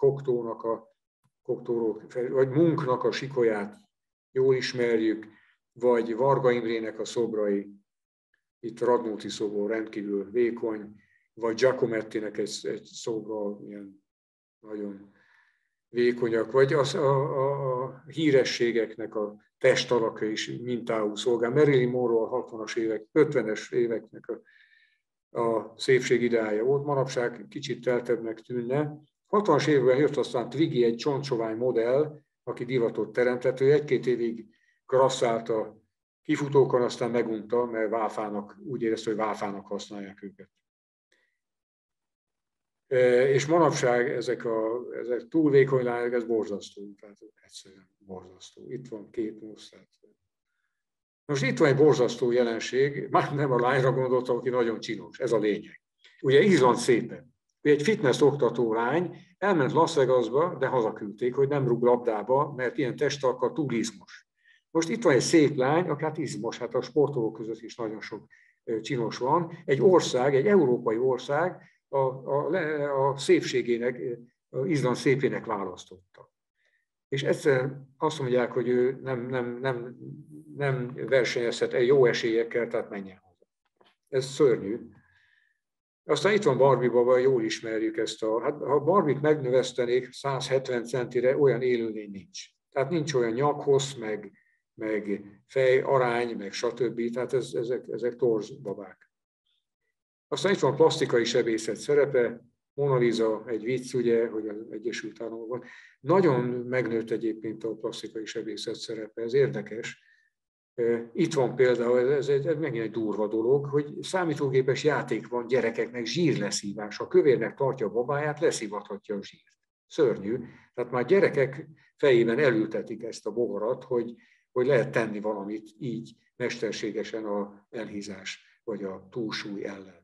vagy Munchnak a sikolyát jól ismerjük, vagy Varga Imrének a szobrai, itt Radnóti szobor rendkívül vékony, vagy Giacomettinek egy szobra ilyen nagyon vékonyak, vagy a hírességeknek a testalaka is mintául szolgál. Marilyn Monroe a 60-as évek, 50-es éveknek a szépség ideája volt, manapság kicsit teltebbnek tűnne. 60-as években jött aztán Twiggy, egy csontsovány modell, aki divatot teremtett, ő 1-2 évig grasszált a kifutókon, aztán megunta, mert úgy érezte, hogy válfának használják őket. És manapság ezek túl vékony lányok, ez borzasztó, tehát egyszerűen borzasztó. Itt van 2 mozgás. Most itt van egy borzasztó jelenség, már nem a lányra gondoltam, aki nagyon csinos, ez a lényeg. Ugye Izland szépen. Ő egy fitness oktató lány, elment Las Vegasba, de hazaküldték, hogy nem rúg labdába, mert ilyen testalkat túl izmos. Most itt van egy szép lány, aki hát izmos, hát a sportolók között is nagyon sok csinos van. Egy ország, egy európai ország a szépségének, az Izland szépének választotta. És egyszer azt mondják, hogy ő nem versenyezhet jó esélyekkel, tehát menjen haza. Ez szörnyű. Aztán itt van Barbie baba, jól ismerjük ezt hát ha Barbie-t megnövesztenék 170 centire, olyan élőlény nincs. Tehát nincs olyan nyakhossz, meg meg fejarány, meg stb. Tehát ezek torz babák. Aztán itt van a plastikai sebészet szerepe, Mona Lisa egy vicc, ugye, hogy az Egyesült Államokban. Nagyon megnőtt egyébként a plastikai sebészet szerepe, ez érdekes. Itt van például, ez megint egy durva dolog, hogy számítógépes játék van gyerekeknek zsírleszívás. Ha kövérnek tartja a babáját, leszívathatja a zsírt. Szörnyű. Tehát már gyerekek fejében elültetik ezt a bogarat, hogy lehet tenni valamit így mesterségesen az elhízás vagy a túlsúly ellen.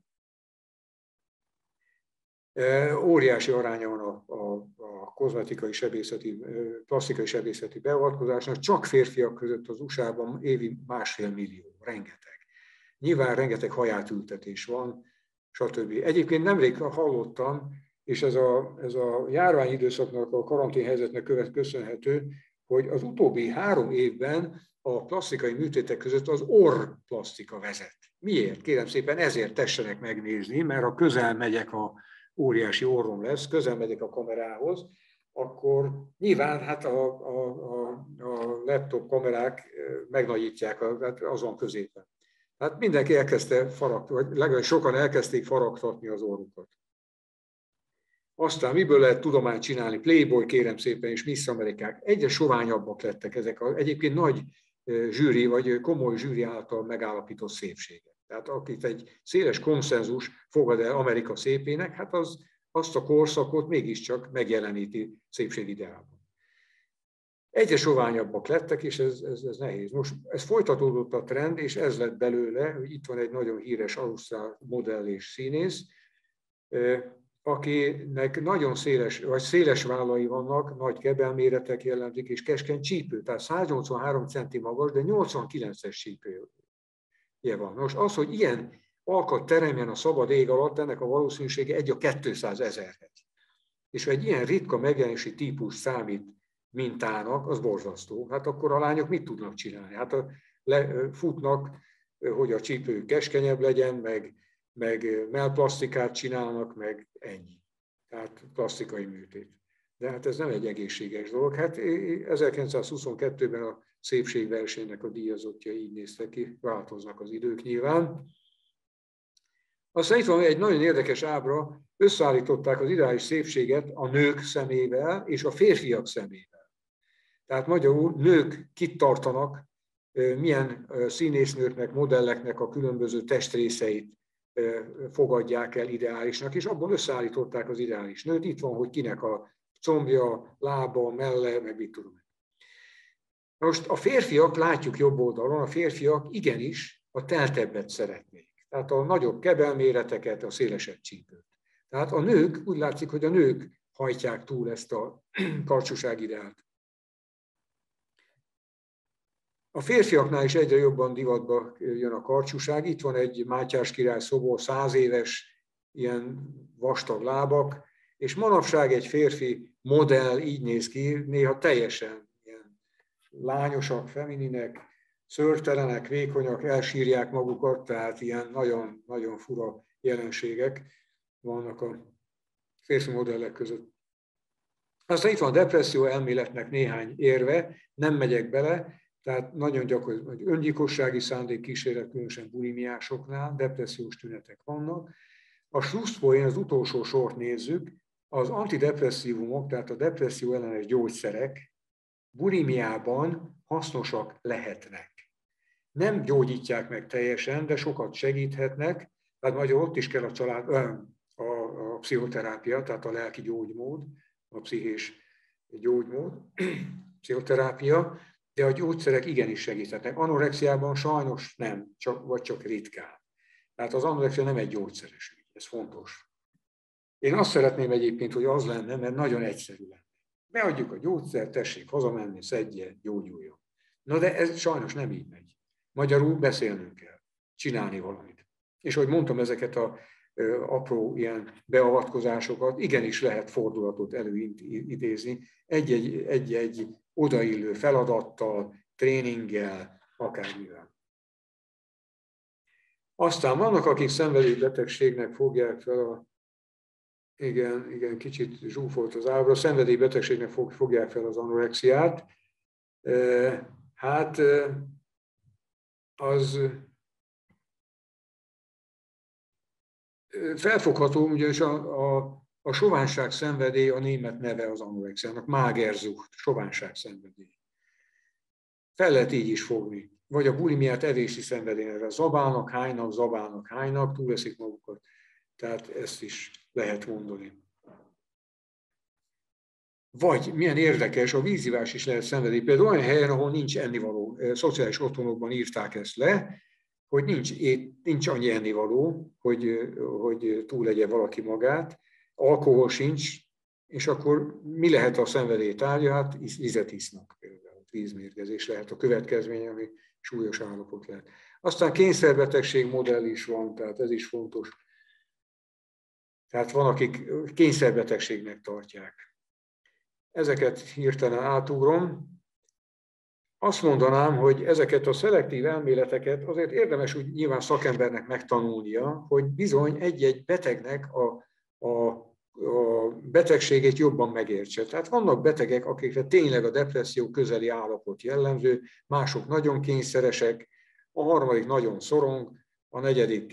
Óriási aránya van a kozmetikai sebészeti, plastikai sebészeti beavatkozásnak, csak férfiak között az USA-ban évi 1,5 millió, rengeteg. Nyilván rengeteg hajátültetés van, stb. Egyébként nemrég hallottam, és ez a járványidőszaknak, a karanténhelyzetnek köszönhető, hogy az utóbbi 3 évben a plastikai műtétek között az orrplasztika vezet. Miért? Kérem szépen, ezért tessenek megnézni, mert ha közel megyek óriási orrom lesz, közel megyek a kamerához, akkor nyilván hát a laptop kamerák megnagyítják azon középen. Hát mindenki elkezdte vagy legalább sokan elkezdték faragtatni az orrukat. Aztán miből lehet tudományt csinálni? Playboy, kérem szépen, és Miss Amerikák. Egyre soványabbak lettek ezek egyébként nagy zsűri, vagy komoly zsűri által megállapított szépségek. Tehát akit egy széles konszenzus fogad el Amerika szépének, hát azt a korszakot mégiscsak megjeleníti szépségideálban. Egyre soványabbak lettek, és ez nehéz. Most ez folytatódott a trend, és ez lett belőle, hogy itt van egy nagyon híres ausztrál modell és színész, akinek nagyon széles vállai vannak, nagy kebelméretek jellemzik, és keskeny csípő, tehát 183 centi magas, de 89-es csípője van. Most az, hogy ilyen alkat teremjen a szabad ég alatt, ennek a valószínűsége 1/200 000-hez. És ha egy ilyen ritka megjelenési típus számít mintának, az borzasztó. Hát akkor a lányok mit tudnak csinálni? Hát futnak, hogy a csípő keskenyebb legyen, meg mellplasztikát csinálnak, meg ennyi. Tehát plastikai műtét. De hát ez nem egy egészséges dolog. Hát 1922-ben a szépségversenynek a díjazottja így néztek ki, változnak az idők nyilván. Aztán itt van egy nagyon érdekes ábra, összeállították az ideális szépséget a nők szemével és a férfiak szemével. Tehát magyarul nők kit tartanak, milyen színésznőknek, modelleknek a különböző testrészeit fogadják el ideálisnak, és abból összeállították az ideális nőt. Itt van, hogy kinek a combja, lába, melle, meg mit tudom. Most a férfiak, látjuk jobb oldalon, a férfiak igenis a teltebbet szeretnék. Tehát a nagyobb kebelméreteket, a szélesebb csípőt. Tehát a nők, úgy látszik, hogy a nők hajtják túl ezt a karcsúság ideált. A férfiaknál is egyre jobban divatba jön a karcsúság. Itt van egy Mátyás király szobor, 100 éves, ilyen vastag lábak, és manapság egy férfi modell így néz ki, néha teljesen ilyen lányosak, femininek, szőrtelenek, vékonyak, elsírják magukat, tehát ilyen nagyon, nagyon fura jelenségek vannak a férfi modellek között. Aztán itt van a depresszió elméletnek néhány érve, nem megyek bele, tehát nagyon gyakori, hogy öngyilkossági szándék kísérlet, különösen bulimiásoknál, depressziós tünetek vannak. A slusszpoén, az utolsó sort nézzük, az antidepresszívumok, tehát a depresszió ellenes gyógyszerek bulimiában hasznosak lehetnek. Nem gyógyítják meg teljesen, de sokat segíthetnek, tehát majd ott is kell a pszichoterápia, tehát a lelki gyógymód, a pszichés gyógymód, pszichoterápia, de a gyógyszerek igenis segíthetnek. Anorexiában sajnos nem, vagy csak ritkán. Tehát az anorexia nem egy gyógyszeres ügy, ez fontos. Én azt szeretném egyébként, hogy az lenne, mert nagyon egyszerű lenne. Beadjuk a gyógyszert, tessék hazamenni, szedje, gyógyuljon. Na de ez sajnos nem így megy. Magyarul beszélnünk kell, csinálni valamit. És ahogy mondtam, ezeket az apró ilyen beavatkozásokat, igenis lehet fordulatot előidézni, egy-egy odaillő feladattal, tréninggel, akármivel. Aztán vannak, akik szenvedélybetegségnek fogják fel igen, kicsit zsúfolt az ábra, szenvedélybetegségnek fogják fel az anorexiát. Hát az felfogható, ugyanis a soványság szenvedély a német neve az anorexiának, Magersucht, soványság szenvedély. Fel lehet így is fogni. Vagy a bulimiát evési szenvedélyre. Zabálnak, hánynak, túlveszik magukat. Tehát ezt is lehet mondani. Vagy milyen érdekes, a vízivás is lehet szenvedély. Például olyan helyen, ahol nincs ennivaló, szociális otthonokban írták ezt le, hogy nincs annyi ennivaló, hogy túlegye valaki magát, alkohol sincs, és akkor mi lehet a szenvedély tárgya? Hát vizet isznak például, vízmérgezés lehet a következmény, ami súlyos állapot lehet. Aztán kényszerbetegség modell is van, tehát ez is fontos. Tehát van, akik kényszerbetegségnek tartják. Ezeket hirtelen átugrom. Azt mondanám, hogy ezeket a szelektív elméleteket azért érdemes úgy nyilván szakembernek megtanulnia, hogy bizony egy-egy betegnek a betegségét jobban megértse. Tehát vannak betegek, akikre tényleg a depresszió közeli állapot jellemző, mások nagyon kényszeresek, a harmadik nagyon szorong, a negyedik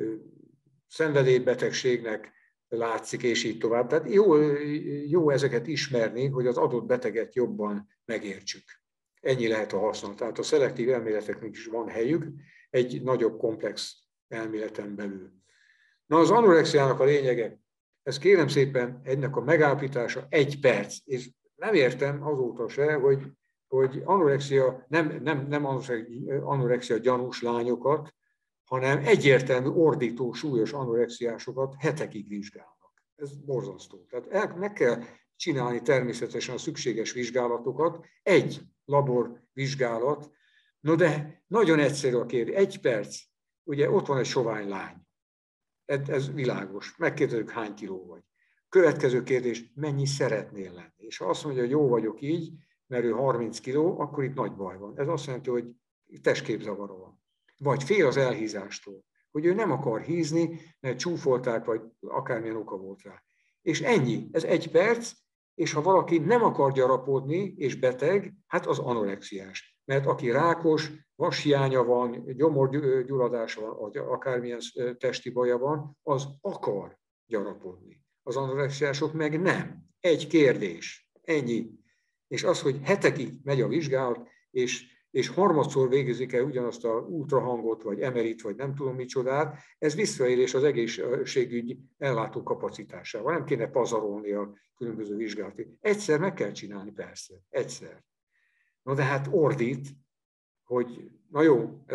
szenvedélybetegségnek látszik, és így tovább. Tehát jó ezeket ismerni, hogy az adott beteget jobban megértsük. Ennyi lehet a haszna. Tehát a szelektív elméleteknek is van helyük egy nagyobb komplex elméleten belül. Na, az anorexiának a lényege, ez kérem szépen ennek a megállapítása 1 perc, és nem értem azóta se, hogy anorexia, nem anorexia gyanús lányokat, hanem egyértelmű, ordító, súlyos anorexiásokat hetekig vizsgálnak. Ez borzasztó. Tehát meg kell csinálni természetesen a szükséges vizsgálatokat, egy laborvizsgálat, no de nagyon egyszerű a kérdés, 1 perc, ugye ott van egy sovány lány, ez világos, megkérdezzük, hány kiló vagy. Következő kérdés, mennyi szeretnél lenni? És ha azt mondja, hogy jó vagyok így, mert ő 30 kiló, akkor itt nagy baj van. Ez azt jelenti, hogy testképzavara van. Vagy fél az elhízástól, hogy ő nem akar hízni, mert csúfolták, vagy akármilyen oka volt rá. És ennyi, ez 1 perc, és ha valaki nem akar gyarapodni, és beteg, hát az anorexiás. Mert aki rákos, vashiánya van, gyomorgyulladása van, vagy akármilyen testi baja van, az akar gyarapodni. Az anorexiások meg nem. Egy kérdés, ennyi. És az, hogy hetekig megy a vizsgálat, és harmadszor végezik el ugyanazt a ultrahangot, vagy emerit, vagy nem tudom micsodát, ez visszaélés az egészségügy ellátó kapacitásával. Nem kéne pazarolni a különböző vizsgálatot. Egyszer meg kell csinálni, persze. Egyszer. Na de hát ordít, hogy na jó,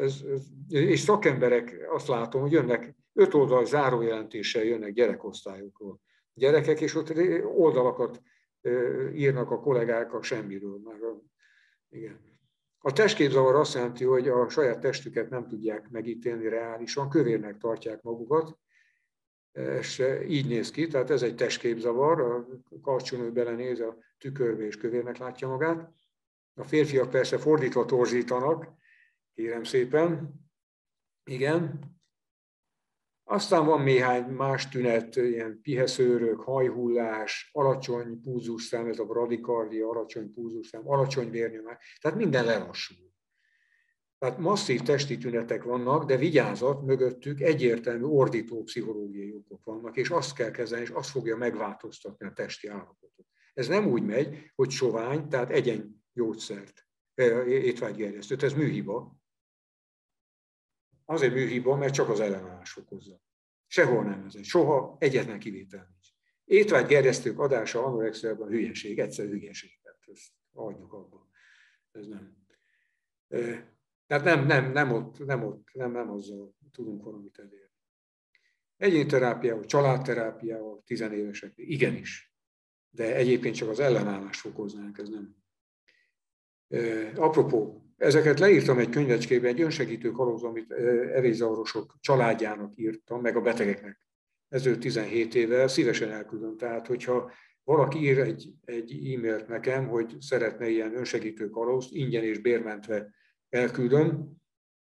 és szakemberek azt látom, hogy jönnek 5 oldal zárójelentéssel jönnek gyerekosztályokról. Gyerekek, és ott oldalakat írnak a kollégák a semmiről. Igen. A testképzavar azt jelenti, hogy a saját testüket nem tudják megítélni reálisan, kövérnek tartják magukat, és így néz ki, tehát ez egy testképzavar, a karcsúnő belenéz a tükörbe és kövérnek látja magát. A férfiak persze fordítva torzítanak, kérem szépen, igen. Aztán van néhány más tünet, ilyen piheszőrök, hajhullás, alacsony pulzusszám, ez a bradikardia, alacsony pulzusszám, alacsony vérnyomás, tehát minden lelassul. Tehát masszív testi tünetek vannak, de vigyázat, mögöttük egyértelmű ordító pszichológiai okok vannak, és azt kell kezelni, és azt fogja megváltoztatni a testi állapotot. Ez nem úgy megy, hogy sovány, tehát egyen gyógyszert, étvágygerjesztőt, ez műhiba. Azért műhiba, mert csak az ellenállás okozza. Sehol nem ez. Soha egyetlen kivétel nincs. Étvágygerjesztők adása anorexiában hülyeség, egyszerű hülyeség. Ezt adjuk abba. Ez nem. Tehát nem azzal tudunk valamit elérni. Egyénterápiával, családterápiával, 10 évesek, igenis. De egyébként csak az ellenállást fokoznánk, ez nem. Apropó, ezeket leírtam egy könyvecskében, egy önsegítő kalóz, amit evészavarosok családjának írtam, meg a betegeknek. Ez 17 éve, szívesen elküldöm. Tehát, hogyha valaki ír egy e-mailt nekem, hogy szeretne ilyen önsegítő kalózt, ingyen és bérmentve elküldöm,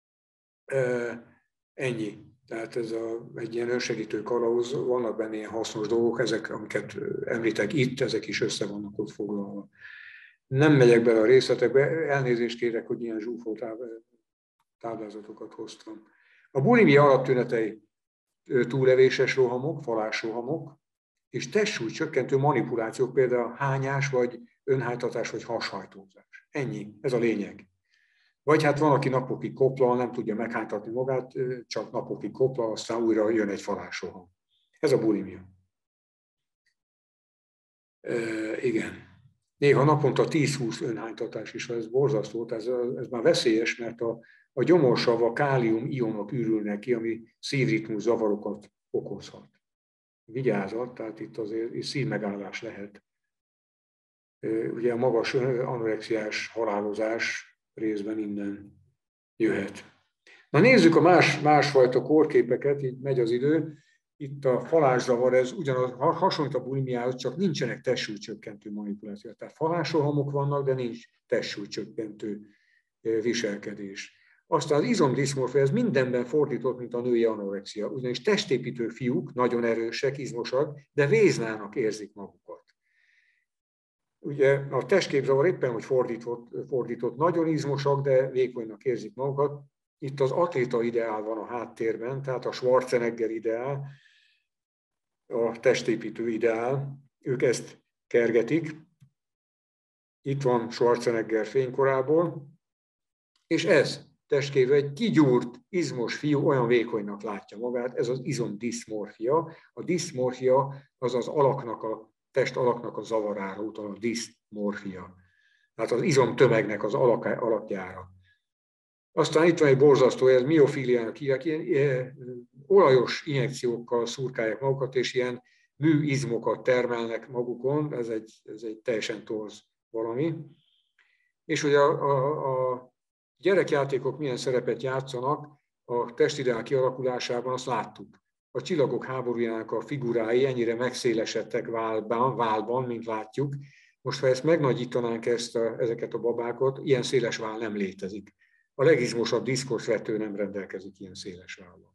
ennyi. Tehát ez egy ilyen önsegítő kalauz, vannak benne ilyen hasznos dolgok, ezek, amiket említek itt, ezek is össze vannak ott foglalva. Nem megyek bele a részletekbe, elnézést kérek, hogy ilyen zsúfolt táblázatokat hoztam. A bulimia alaptünetei túlevéses rohamok, falásrohamok, és testsúly csökkentő manipulációk, például hányás, vagy önhánytatás, vagy hashajtózás. Ennyi, ez a lényeg. Vagy hát van, aki napokig koplal, nem tudja meghánytatni magát, csak napokig koplal, aztán újra jön egy falásroham. Ez a bulimia. Igen. Néha naponta 10-20 önhánytatás is, ez borzasztó, ez már veszélyes, mert a gyomorsava kálium-ionok ürülnek ki, ami szívritmus zavarokat okozhat. Vigyázat, tehát itt azért szívmegállás lehet. Ugye a magas anorexiás halálozás részben innen jöhet. Na nézzük a másfajta kórképeket, így megy az idő. Itt a falászavar, ez ugyanaz hasonlít a bulimiához, csak nincsenek testsúlycsökkentő manipulációk. Tehát falásrohamok vannak, de nincs testsúlycsökkentő viselkedés. Aztán az izomdiszmorfia, ez mindenben fordított, mint a női anorexia. Ugyanis testépítő fiúk, nagyon erősek, izmosak, de véznának érzik magukat. Ugye a testképzavar éppen, hogy fordított, nagyon izmosak, de vékonynak érzik magukat. Itt az atléta ideál van a háttérben, tehát a Schwarzenegger ideál, a testépítő ideál, ők ezt kergetik. Itt van Schwarzenegger fénykorából, és ez testképben egy kigyúrt, izmos fiú olyan vékonynak látja magát, ez az izomdiszmorfia. A diszmorfia az az test alaknak a zavarára utal, a diszmorfia. Tehát az izomtömegnek az alakjára. Aztán itt van egy borzasztó, ez miofíliának hívják, ilyen olajos injekciókkal szurkálják magukat, és ilyen műizmokat termelnek magukon, ez egy teljesen torz valami. És hogy a gyerekjátékok milyen szerepet játszanak a testideál kialakulásában, azt láttuk. A Csillagok háborújának a figurái ennyire megszélesedtek válban, mint látjuk. Most, ha ezt megnagyítanánk ezeket a babákat, ilyen széles vál nem létezik. A legizmosabb diszkoszvető nem rendelkezik ilyen széles vállal.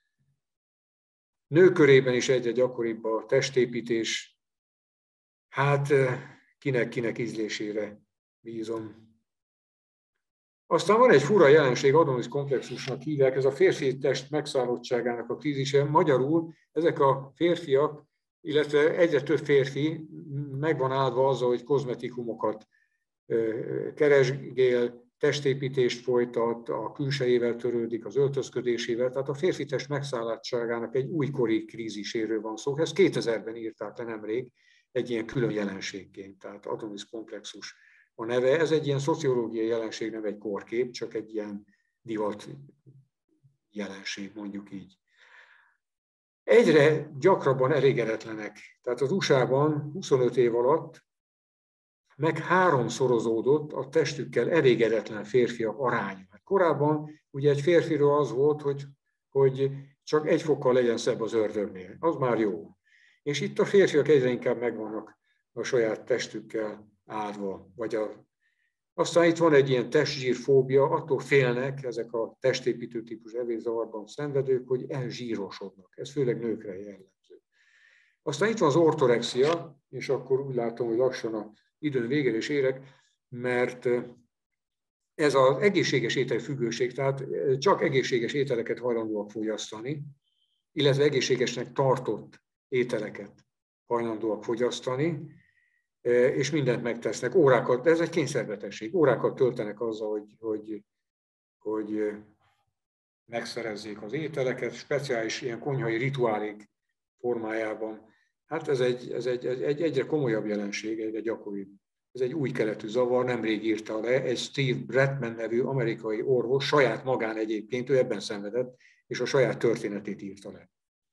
Nők körében is egyre gyakoribb a testépítés. Hát kinek ízlésére bízom. Aztán van egy fura jelenség, Adonis komplexusnak hívják, ez a férfi test megszállottságának a krízise. Magyarul ezek a férfiak, illetve egyre több férfi meg van áldva azzal, hogy kozmetikumokat keresgél, testépítést folytat, a külsejével törődik, az öltözködésével, tehát a férfi test megszállottságának egy újkori kríziséről van szó. Ezt 2000-ben írták le nemrég egy ilyen külön jelenségként, tehát Adonis komplexus a neve. Ez egy ilyen szociológiai jelenség, nem egy kórkép, csak egy ilyen divat jelenség, mondjuk így. Egyre gyakrabban elégedetlenek. Tehát az USA-ban 25 év alatt meg 3-szorozódott a testükkel elégedetlen férfiak aránya. Korábban ugye egy férfiről az volt, hogy csak 1 fokkal legyen szebb az ördögnél. Az már jó. És itt a férfiak egyre inkább megvannak a saját testükkel áldva. Aztán itt van egy ilyen testzsírfóbia, attól félnek ezek a testépítő típus evészavarban szenvedők, hogy elzsírosodnak. Ez főleg nőkre jellemző. Aztán itt van az ortorexia, és akkor úgy látom, hogy lassan az időn végére is érek, mert ez az egészséges ételfüggőség, tehát csak egészséges ételeket hajlandóak fogyasztani, illetve egészségesnek tartott ételeket hajlandóak fogyasztani, és mindent megtesznek, órákat, ez egy kényszerbetegség, órákat töltenek azzal, hogy megszerezzék az ételeket, speciális ilyen konyhai rituálék formájában. Hát ez egy egyre komolyabb jelenség, egyre gyakoribb. Ez egy új keletű zavar, nemrég írta le egy Steve Bratman nevű amerikai orvos, saját magán egyébként, ő ebben szenvedett, és a saját történetét írta le.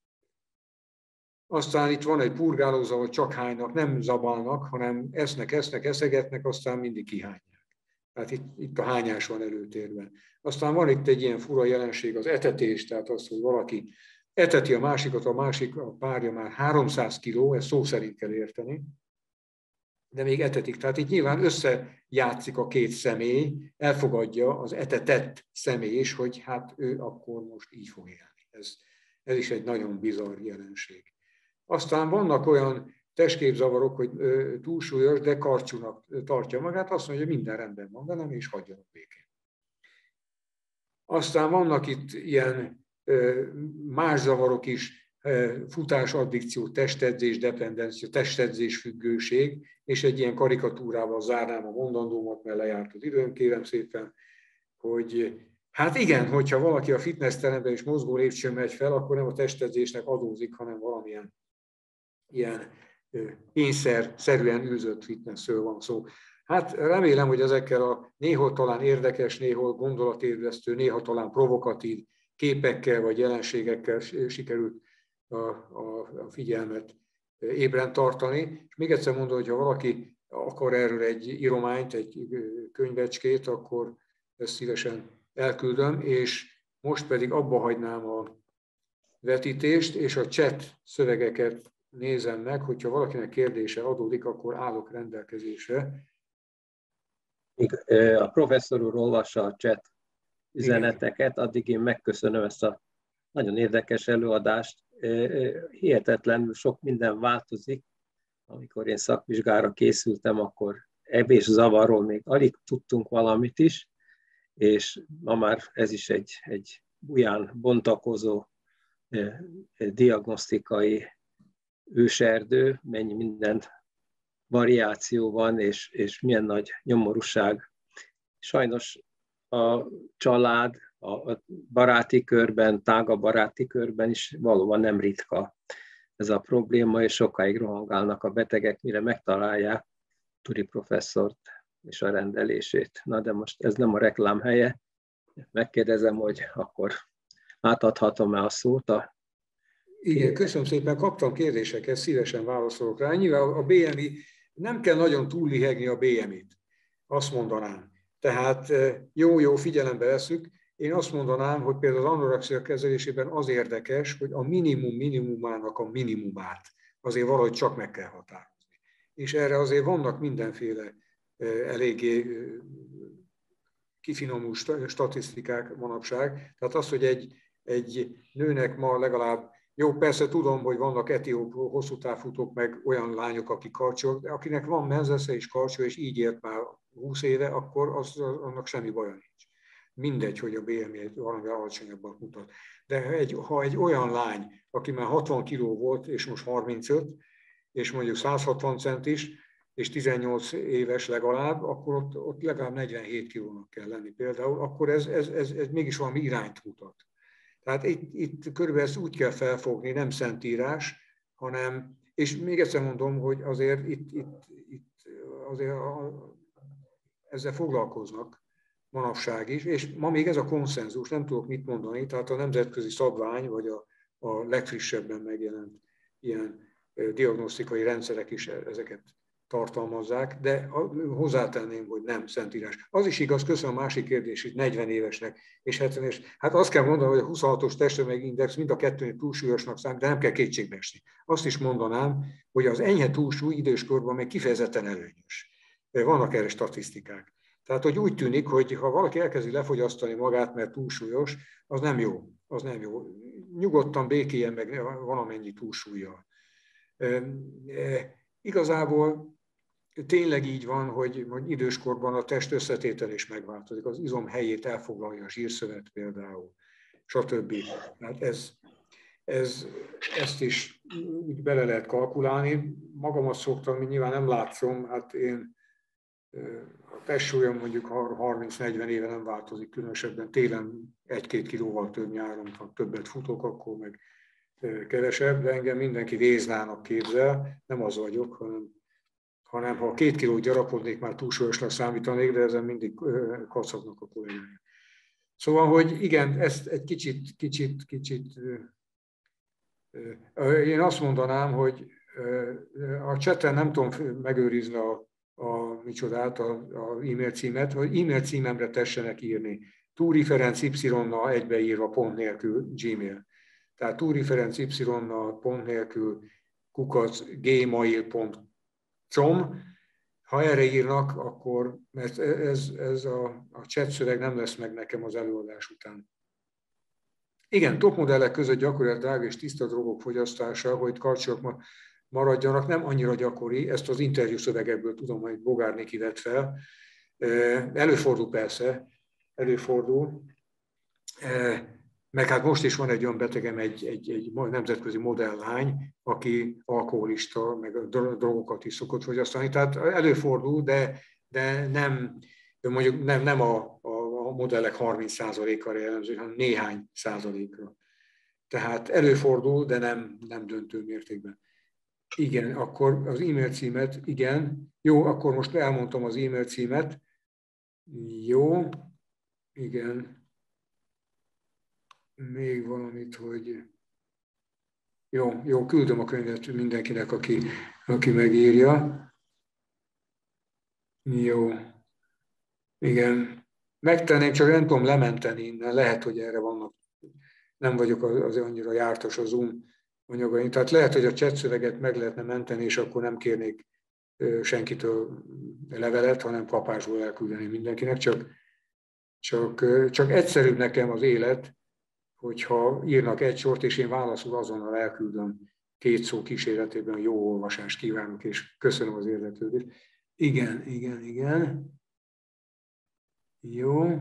Aztán itt van egy purgálózavar, csak hánynak, nem zabálnak, hanem eszegetnek, aztán mindig kihányják. Tehát itt a hányás van előtérben. Aztán van itt egy ilyen fura jelenség, az etetés, tehát az, hogy valaki eteti a másikat, a párja már 300 kiló, ezt szó szerint kell érteni, de még etetik. Tehát itt nyilván összejátszik a két személy, elfogadja az etetett személy is, hogy hát ő akkor most így fog élni. Ez is egy nagyon bizarr jelenség. Aztán vannak olyan testképzavarok, hogy túlsúlyos, de karcsúnak tartja magát, azt mondja, hogy minden rendben van velem, és hagyjanak békén. Aztán vannak itt ilyen más zavarok is, futásaddikció, testedzés, dependencia, testedzés függőség, és egy ilyen karikatúrával zárnám a mondandómat, mert lejárt az időm, kérem szépen, hogy hát igen, hogyha valaki a fitnessteremben és mozgó lépcsőn megy fel, akkor nem a testedzésnek adózik, hanem valamilyen ilyen kényszerszerűen űzött fitnessről van szó. Hát remélem, hogy ezekkel a néhol talán érdekes, néhol gondolatébresztő, néha talán provokatív képekkel vagy jelenségekkel sikerült a figyelmet ébren tartani. És még egyszer mondom, hogy ha valaki akar erről egy írományt, egy könyvecskét, akkor ezt szívesen elküldöm, és most pedig abba hagynám a vetítést, és a chat szövegeket nézem meg, hogyha valakinek kérdése adódik, akkor állok rendelkezésre. A professzor úr olvassa a chat üzeneteket, addig én megköszönöm ezt a nagyon érdekes előadást. Hihetetlenül sok minden változik. Amikor én szakvizsgára készültem, akkor evészavarról még alig tudtunk valamit is, és ma már ez is egy buján bontakozó diagnosztikai őserdő, mennyi minden variáció van, és milyen nagy nyomorúság. Sajnos a család, a baráti körben, tágabb baráti körben is valóban nem ritka ez a probléma, és sokáig rohangálnak a betegek, mire megtalálják Turi professzort és a rendelését. Na de most ez nem a reklám helye. Megkérdezem, hogy akkor átadhatom-e a szót a... Igen, köszönöm szépen, kaptam kérdéseket, szívesen válaszolok rá. Nyilván a BMI, nem kell nagyon túllihegni a BMI-t, azt mondanám. Tehát jó, figyelembe veszük. Én azt mondanám, hogy például az anorexia kezelésében az érdekes, hogy a minimumának a minimumát azért valahogy csak meg kell határozni. És erre azért vannak mindenféle eléggé kifinomult statisztikák manapság. Tehát az, hogy egy nőnek ma legalább, jó, persze tudom, hogy vannak etióp hosszú távfutók, meg olyan lányok, akik karcsúak, de akinek van menzesze és karcsú, és így élt már 20 éve, akkor annak semmi baja nincs. Mindegy, hogy a BMI valami alacsonyabban mutat. De ha egy olyan lány, aki már 60 kiló volt, és most 35, és mondjuk 160 centis, és 18 éves legalább, akkor ott legalább 47 kilónak kell lenni például, akkor ez mégis valami irányt mutat. Tehát itt körülbelül ezt úgy kell felfogni, nem szentírás, hanem, és még egyszer mondom, hogy azért itt azért ezzel foglalkoznak manapság is, és ma még ez a konszenzus, nem tudok mit mondani, tehát a nemzetközi szabvány, vagy a legfrissebben megjelent ilyen diagnosztikai rendszerek is ezeket tartalmazzák, de hozzátenném, hogy nem szentírás. Az is igaz, köszönöm a másik kérdés, itt 40 évesnek és 70 éves. Hát azt kell mondanom, hogy a 26-os testtömegindex mind a kettőnél túlsúlyosnak számít, de nem kell kétségbe esni. Azt is mondanám, hogy az enyhe túlsúly időskorban még kifejezetten előnyös. Vannak erre statisztikák. Tehát, hogy úgy tűnik, hogy ha valaki elkezdi lefogyasztani magát, mert túlsúlyos, az nem jó. Az nem jó. Nyugodtan békéljen meg valamennyi túlsúllyal. Igazából tényleg így van, hogy időskorban a test összetétel is megváltozik, az izom helyét elfoglalja a zsírszövet például, stb. Tehát ezt is úgy bele lehet kalkulálni. Magamat szoktam, nyilván nem látszom, hát én a testsúlyom mondjuk 30-40 éve nem változik különösebben, télen 1-2 kilóval több, nyáron, ha többet futok, akkor meg kevesebb, de engem mindenki Véznának képzel, nem az vagyok, hanem ha 2 kilót gyarapodnék, már túlsúlyosnak számítanék, de ezen mindig kacagnak a kollégáim. Szóval, hogy igen, ezt egy kicsit én azt mondanám, hogy a chaten nem tudom megőrizni micsodát, az e-mail címet, hogy e-mail címemre tessenek írni. Turi Ferenc Y-nal egybeírva, pont nélkül, Gmail. Tehát Turi Ferenc Y-nal pont nélkül @gmail.com. Ha erre írnak, akkor, mert ez a chat szöveg nem lesz meg nekem az előadás után. Igen, topmodellek között gyakorilag drága és tiszta drogok fogyasztása, hogy karcsúak maradjanak, nem annyira gyakori, ezt az interjú szövegekből tudom, hogy Bogárnéki vett fel. Előfordul persze, előfordul, meg hát most is van egy olyan betegem, egy nemzetközi modelllány, aki alkoholista, meg drogokat is szokott fogyasztani. Tehát előfordul, de nem, mondjuk nem a modellek 30%-ára jellemző, hanem néhány százalékra. Tehát előfordul, de nem döntő mértékben. Igen, akkor az e-mail címet, igen. Jó, akkor most elmondtam az e-mail címet. Jó, igen. Még valamit, hogy... Jó, küldöm a könyvet mindenkinek, aki megírja. Jó. Igen. Megtenném, csak nem tudom lementeni innen. Lehet, hogy erre vannak. Nem vagyok azért annyira jártas a Zoom anyagain. Tehát lehet, hogy a chat szöveget meg lehetne menteni, és akkor nem kérnék senkitől levelet, hanem kapásból elküldeni mindenkinek. Csak egyszerűbb nekem az élet, hogyha írnak egy sort, és én válaszul azonnal elküldöm 2 szó kíséretében, jó olvasást kívánok, és köszönöm az érdeklődést. Igen. Jó.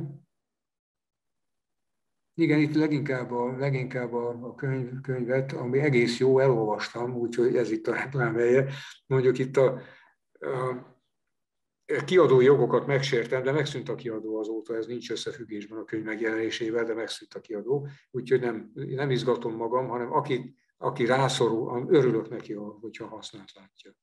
Igen, itt leginkább a könyvet, ami egész jó, elolvastam, úgyhogy ez itt a reklámhelye. Mondjuk itt a kiadói jogokat megsértem, de megszűnt a kiadó azóta, ez nincs összefüggésben a könyv megjelenésével, de megszűnt a kiadó, úgyhogy nem izgatom magam, hanem aki rászorul, örülök neki, hogyha hasznát látja.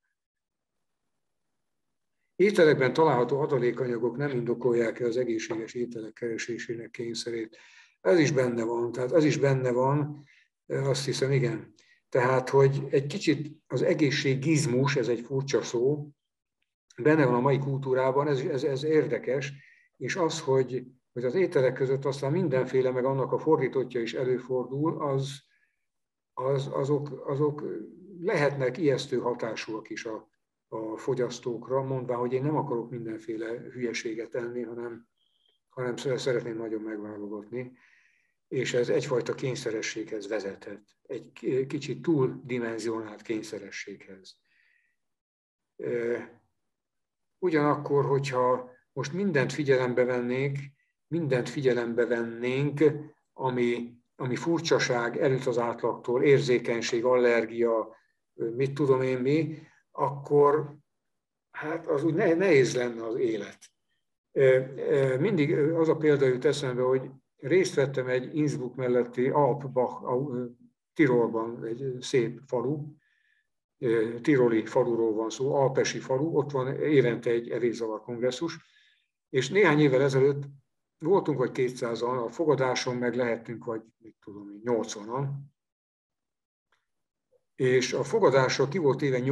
Ételekben található adalékanyagok nem indokolják az egészséges ételek keresésének kényszerét. Ez is benne van, azt hiszem, igen. Tehát, hogy egy kicsit az egészségizmus, ez egy furcsa szó, benne van a mai kultúrában, ez érdekes, és az, hogy az ételek között aztán mindenféle, meg annak a fordítottja is előfordul, azok lehetnek ijesztő hatásúak is a fogyasztókra, mondván, hogy én nem akarok mindenféle hülyeséget enni, hanem szeretném nagyon megválogatni, és ez egyfajta kényszerességhez vezethet, egy kicsit túldimenzionált kényszerességhez. Ugyanakkor, hogyha most mindent figyelembe vennénk, ami furcsaság, elüt az átlagtól, érzékenység, allergia, mit tudom én mi, akkor hát az úgy nehéz lenne az élet. Mindig az a példa jut eszembe, hogy részt vettem egy Innsbruck melletti Alpbach, Tirolban egy szép falu, tiroli faluról van szó, alpesi falu, ott van évente egy evészavar kongresszus, és néhány évvel ezelőtt voltunk vagy 200-an, a fogadáson meg lehettünk vagy, mit tudom, 80-an, és a fogadásra ki volt éve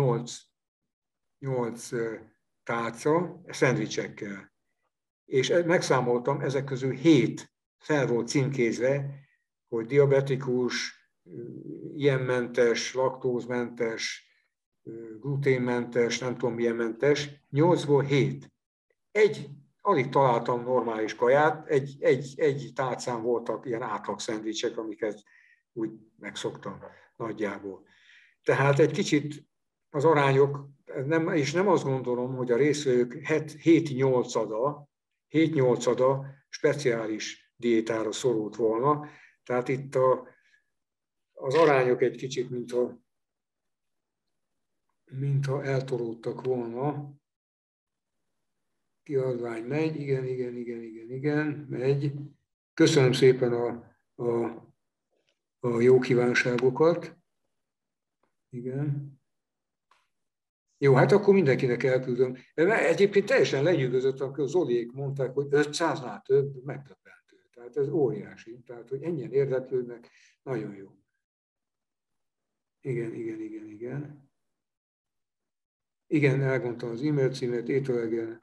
8 tálca szendvicsekkel. És megszámoltam, ezek közül 7 fel volt címkézve, hogy diabetikus, ilyenmentes, laktózmentes, gluténmentes, nem tudom milyen mentes, 8-ból 7. Alig találtam normális kaját, egy tálcán voltak ilyen átlag szendvicsek, amiket úgy megszoktam nagyjából. Tehát egy kicsit az arányok, és nem azt gondolom, hogy a résztvevők 7/8 speciális diétára szorult volna, tehát itt az arányok egy kicsit, mintha eltolódtak volna. Kiadvány megy, igen, megy. Köszönöm szépen a jó kívánságokat. Igen. Jó, hát akkor mindenkinek elküldöm. Egyébként teljesen lenyűgözött, amikor Zoliék mondták, hogy 500-nál több, megdöbbentő. Tehát ez óriási. Tehát, hogy ennyien érdeklődnek, nagyon jó. Igen. Igen, elmondtam az e-mail címet, ételegen.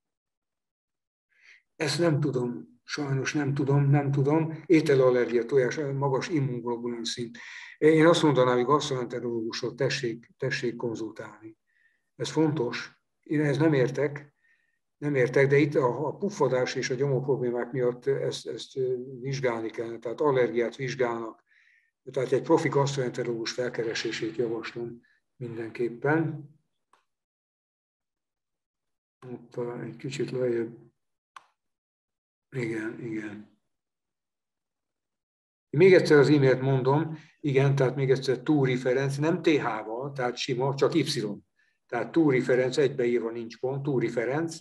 Ezt nem tudom, sajnos nem tudom. Ételallergia, tojás, magas immunglobulin szint. Én azt mondanám, hogy gastroenterológusról tessék konzultálni. Ez fontos. Én ezt nem értek, de itt a puffadás és a gyomorproblémák miatt ezt vizsgálni kell, tehát allergiát vizsgálnak. Tehát egy profi gastroenterológus felkeresését javaslom. mindenképpen. Hoppa, egy kicsit lejjebb. Igen. Még egyszer az e-mailt mondom, igen, tehát még egyszer túreferenc, nem TH-val, tehát sima, csak Y. Tehát túreferenc, egybeírva nincs pont, túreferenc,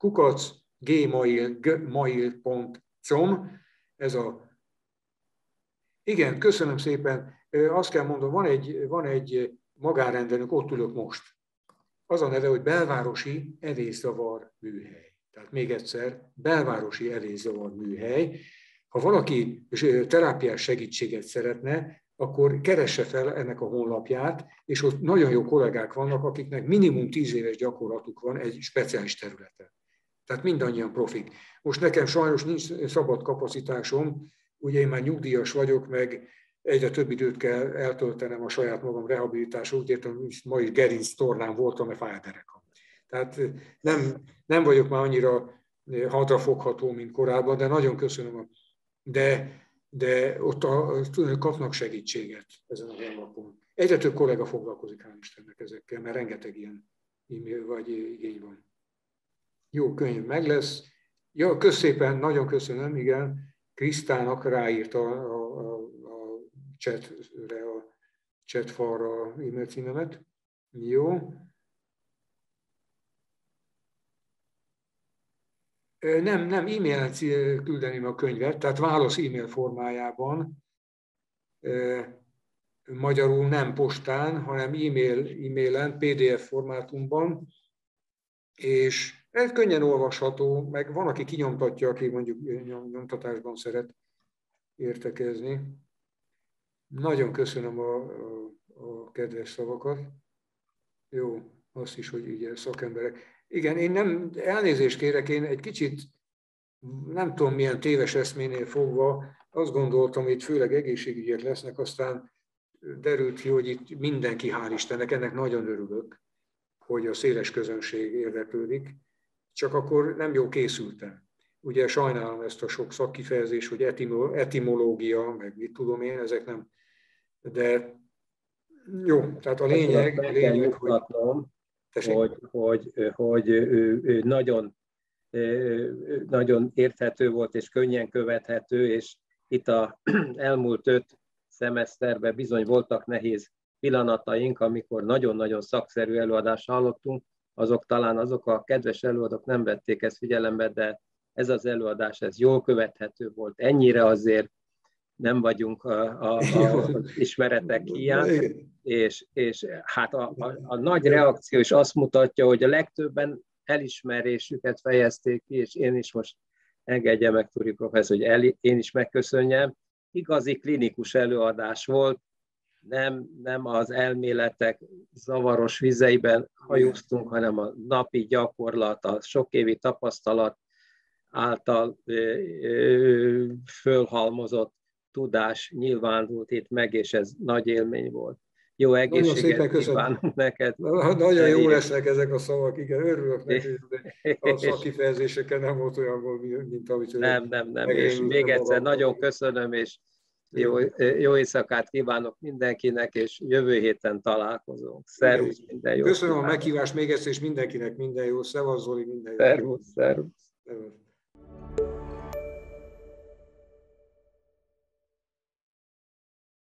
@gmail.com, ez a... Igen, köszönöm szépen. Azt kell mondom, van egy magánrendelőnk, ott ülök most. Az a neve, hogy Belvárosi Evészavar Műhely. Tehát még egyszer, Belvárosi Evészavar Műhely. Ha valaki terápiás segítséget szeretne, akkor keresse fel ennek a honlapját, és ott nagyon jó kollégák vannak, akiknek minimum 10 éves gyakorlatuk van egy speciális területen. Tehát mindannyian profik. Most nekem sajnos nincs szabad kapacitásom, ugye én már nyugdíjas vagyok, meg egyre több időt kell eltöltenem a saját magam rehabilitásra, úgy értem, hogy ma is gerinc tornán voltam, mert fáj a derekam. Tehát nem vagyok már annyira hadrafogható, mint korábban, de nagyon köszönöm. De ott kapnak segítséget ezen a honlapon. Egyre több kollega foglalkozik, hál' Istennek ezekkel, mert rengeteg ilyen e-mail vagy igény van. Jó, könyv meg lesz. Ja, szépen, nagyon köszönöm, igen. Krisztának ráírta a chatre, a chatfalra a e-mail címemet. Jó. Nem, e-mailen küldeném a könyvet, tehát válasz e-mail formájában, magyarul nem postán, hanem e-mailen, PDF formátumban, és ez könnyen olvasható, meg van, aki kinyomtatja, aki mondjuk nyomtatásban szeret értekezni. Nagyon köszönöm a kedves szavakat. Jó, azt is, hogy ugye szakemberek. Igen, én nem, elnézést kérek, én egy kicsit, nem tudom milyen téves eszménél fogva, azt gondoltam, hogy itt főleg egészségügyek lesznek, aztán derült ki, hogy itt mindenki, hál' Istennek, ennek nagyon örülök, hogy a széles közönség érdeklődik, csak akkor nem jól készültem. Ugye sajnálom ezt a sok szakkifejezés, hogy etimológia, meg mit tudom én, ezek nem, de jó, tehát a lényeg hogy ő nagyon érthető volt és könnyen követhető, és itt az elmúlt 5 szemeszterben bizony voltak nehéz pillanataink, amikor nagyon-nagyon szakszerű előadást hallottunk, azok a kedves előadók nem vették ezt figyelembe, de ez az előadás, ez jól követhető volt. Ennyire azért nem vagyunk az ismeretek hiány, és hát a nagy reakció is azt mutatja, hogy a legtöbben elismerésüket fejezték ki, és én is most engedje meg, Turi professzor, hogy én is megköszönjem. Igazi klinikus előadás volt, nem az elméletek zavaros vizeiben hajóztunk, hanem a napi gyakorlat, a sok évi tapasztalat által fölhalmozott tudás nyilvánult itt meg, és ez nagy élmény volt. Jó egészséget kívánunk neked. Nagyon jó lesznek ezek a szavak, igen, örülök neki, de a szakkifejezésekkel nem volt olyan volt, mint amit... Nem, és még egyszer nagyon köszönöm, és jó éjszakát kívánok mindenkinek, és jövő héten találkozunk. Szervusz, minden jó. Köszönöm a meghívást még egyszer, és mindenkinek minden jó. Szevasz Zoli, minden jó. Szervusz.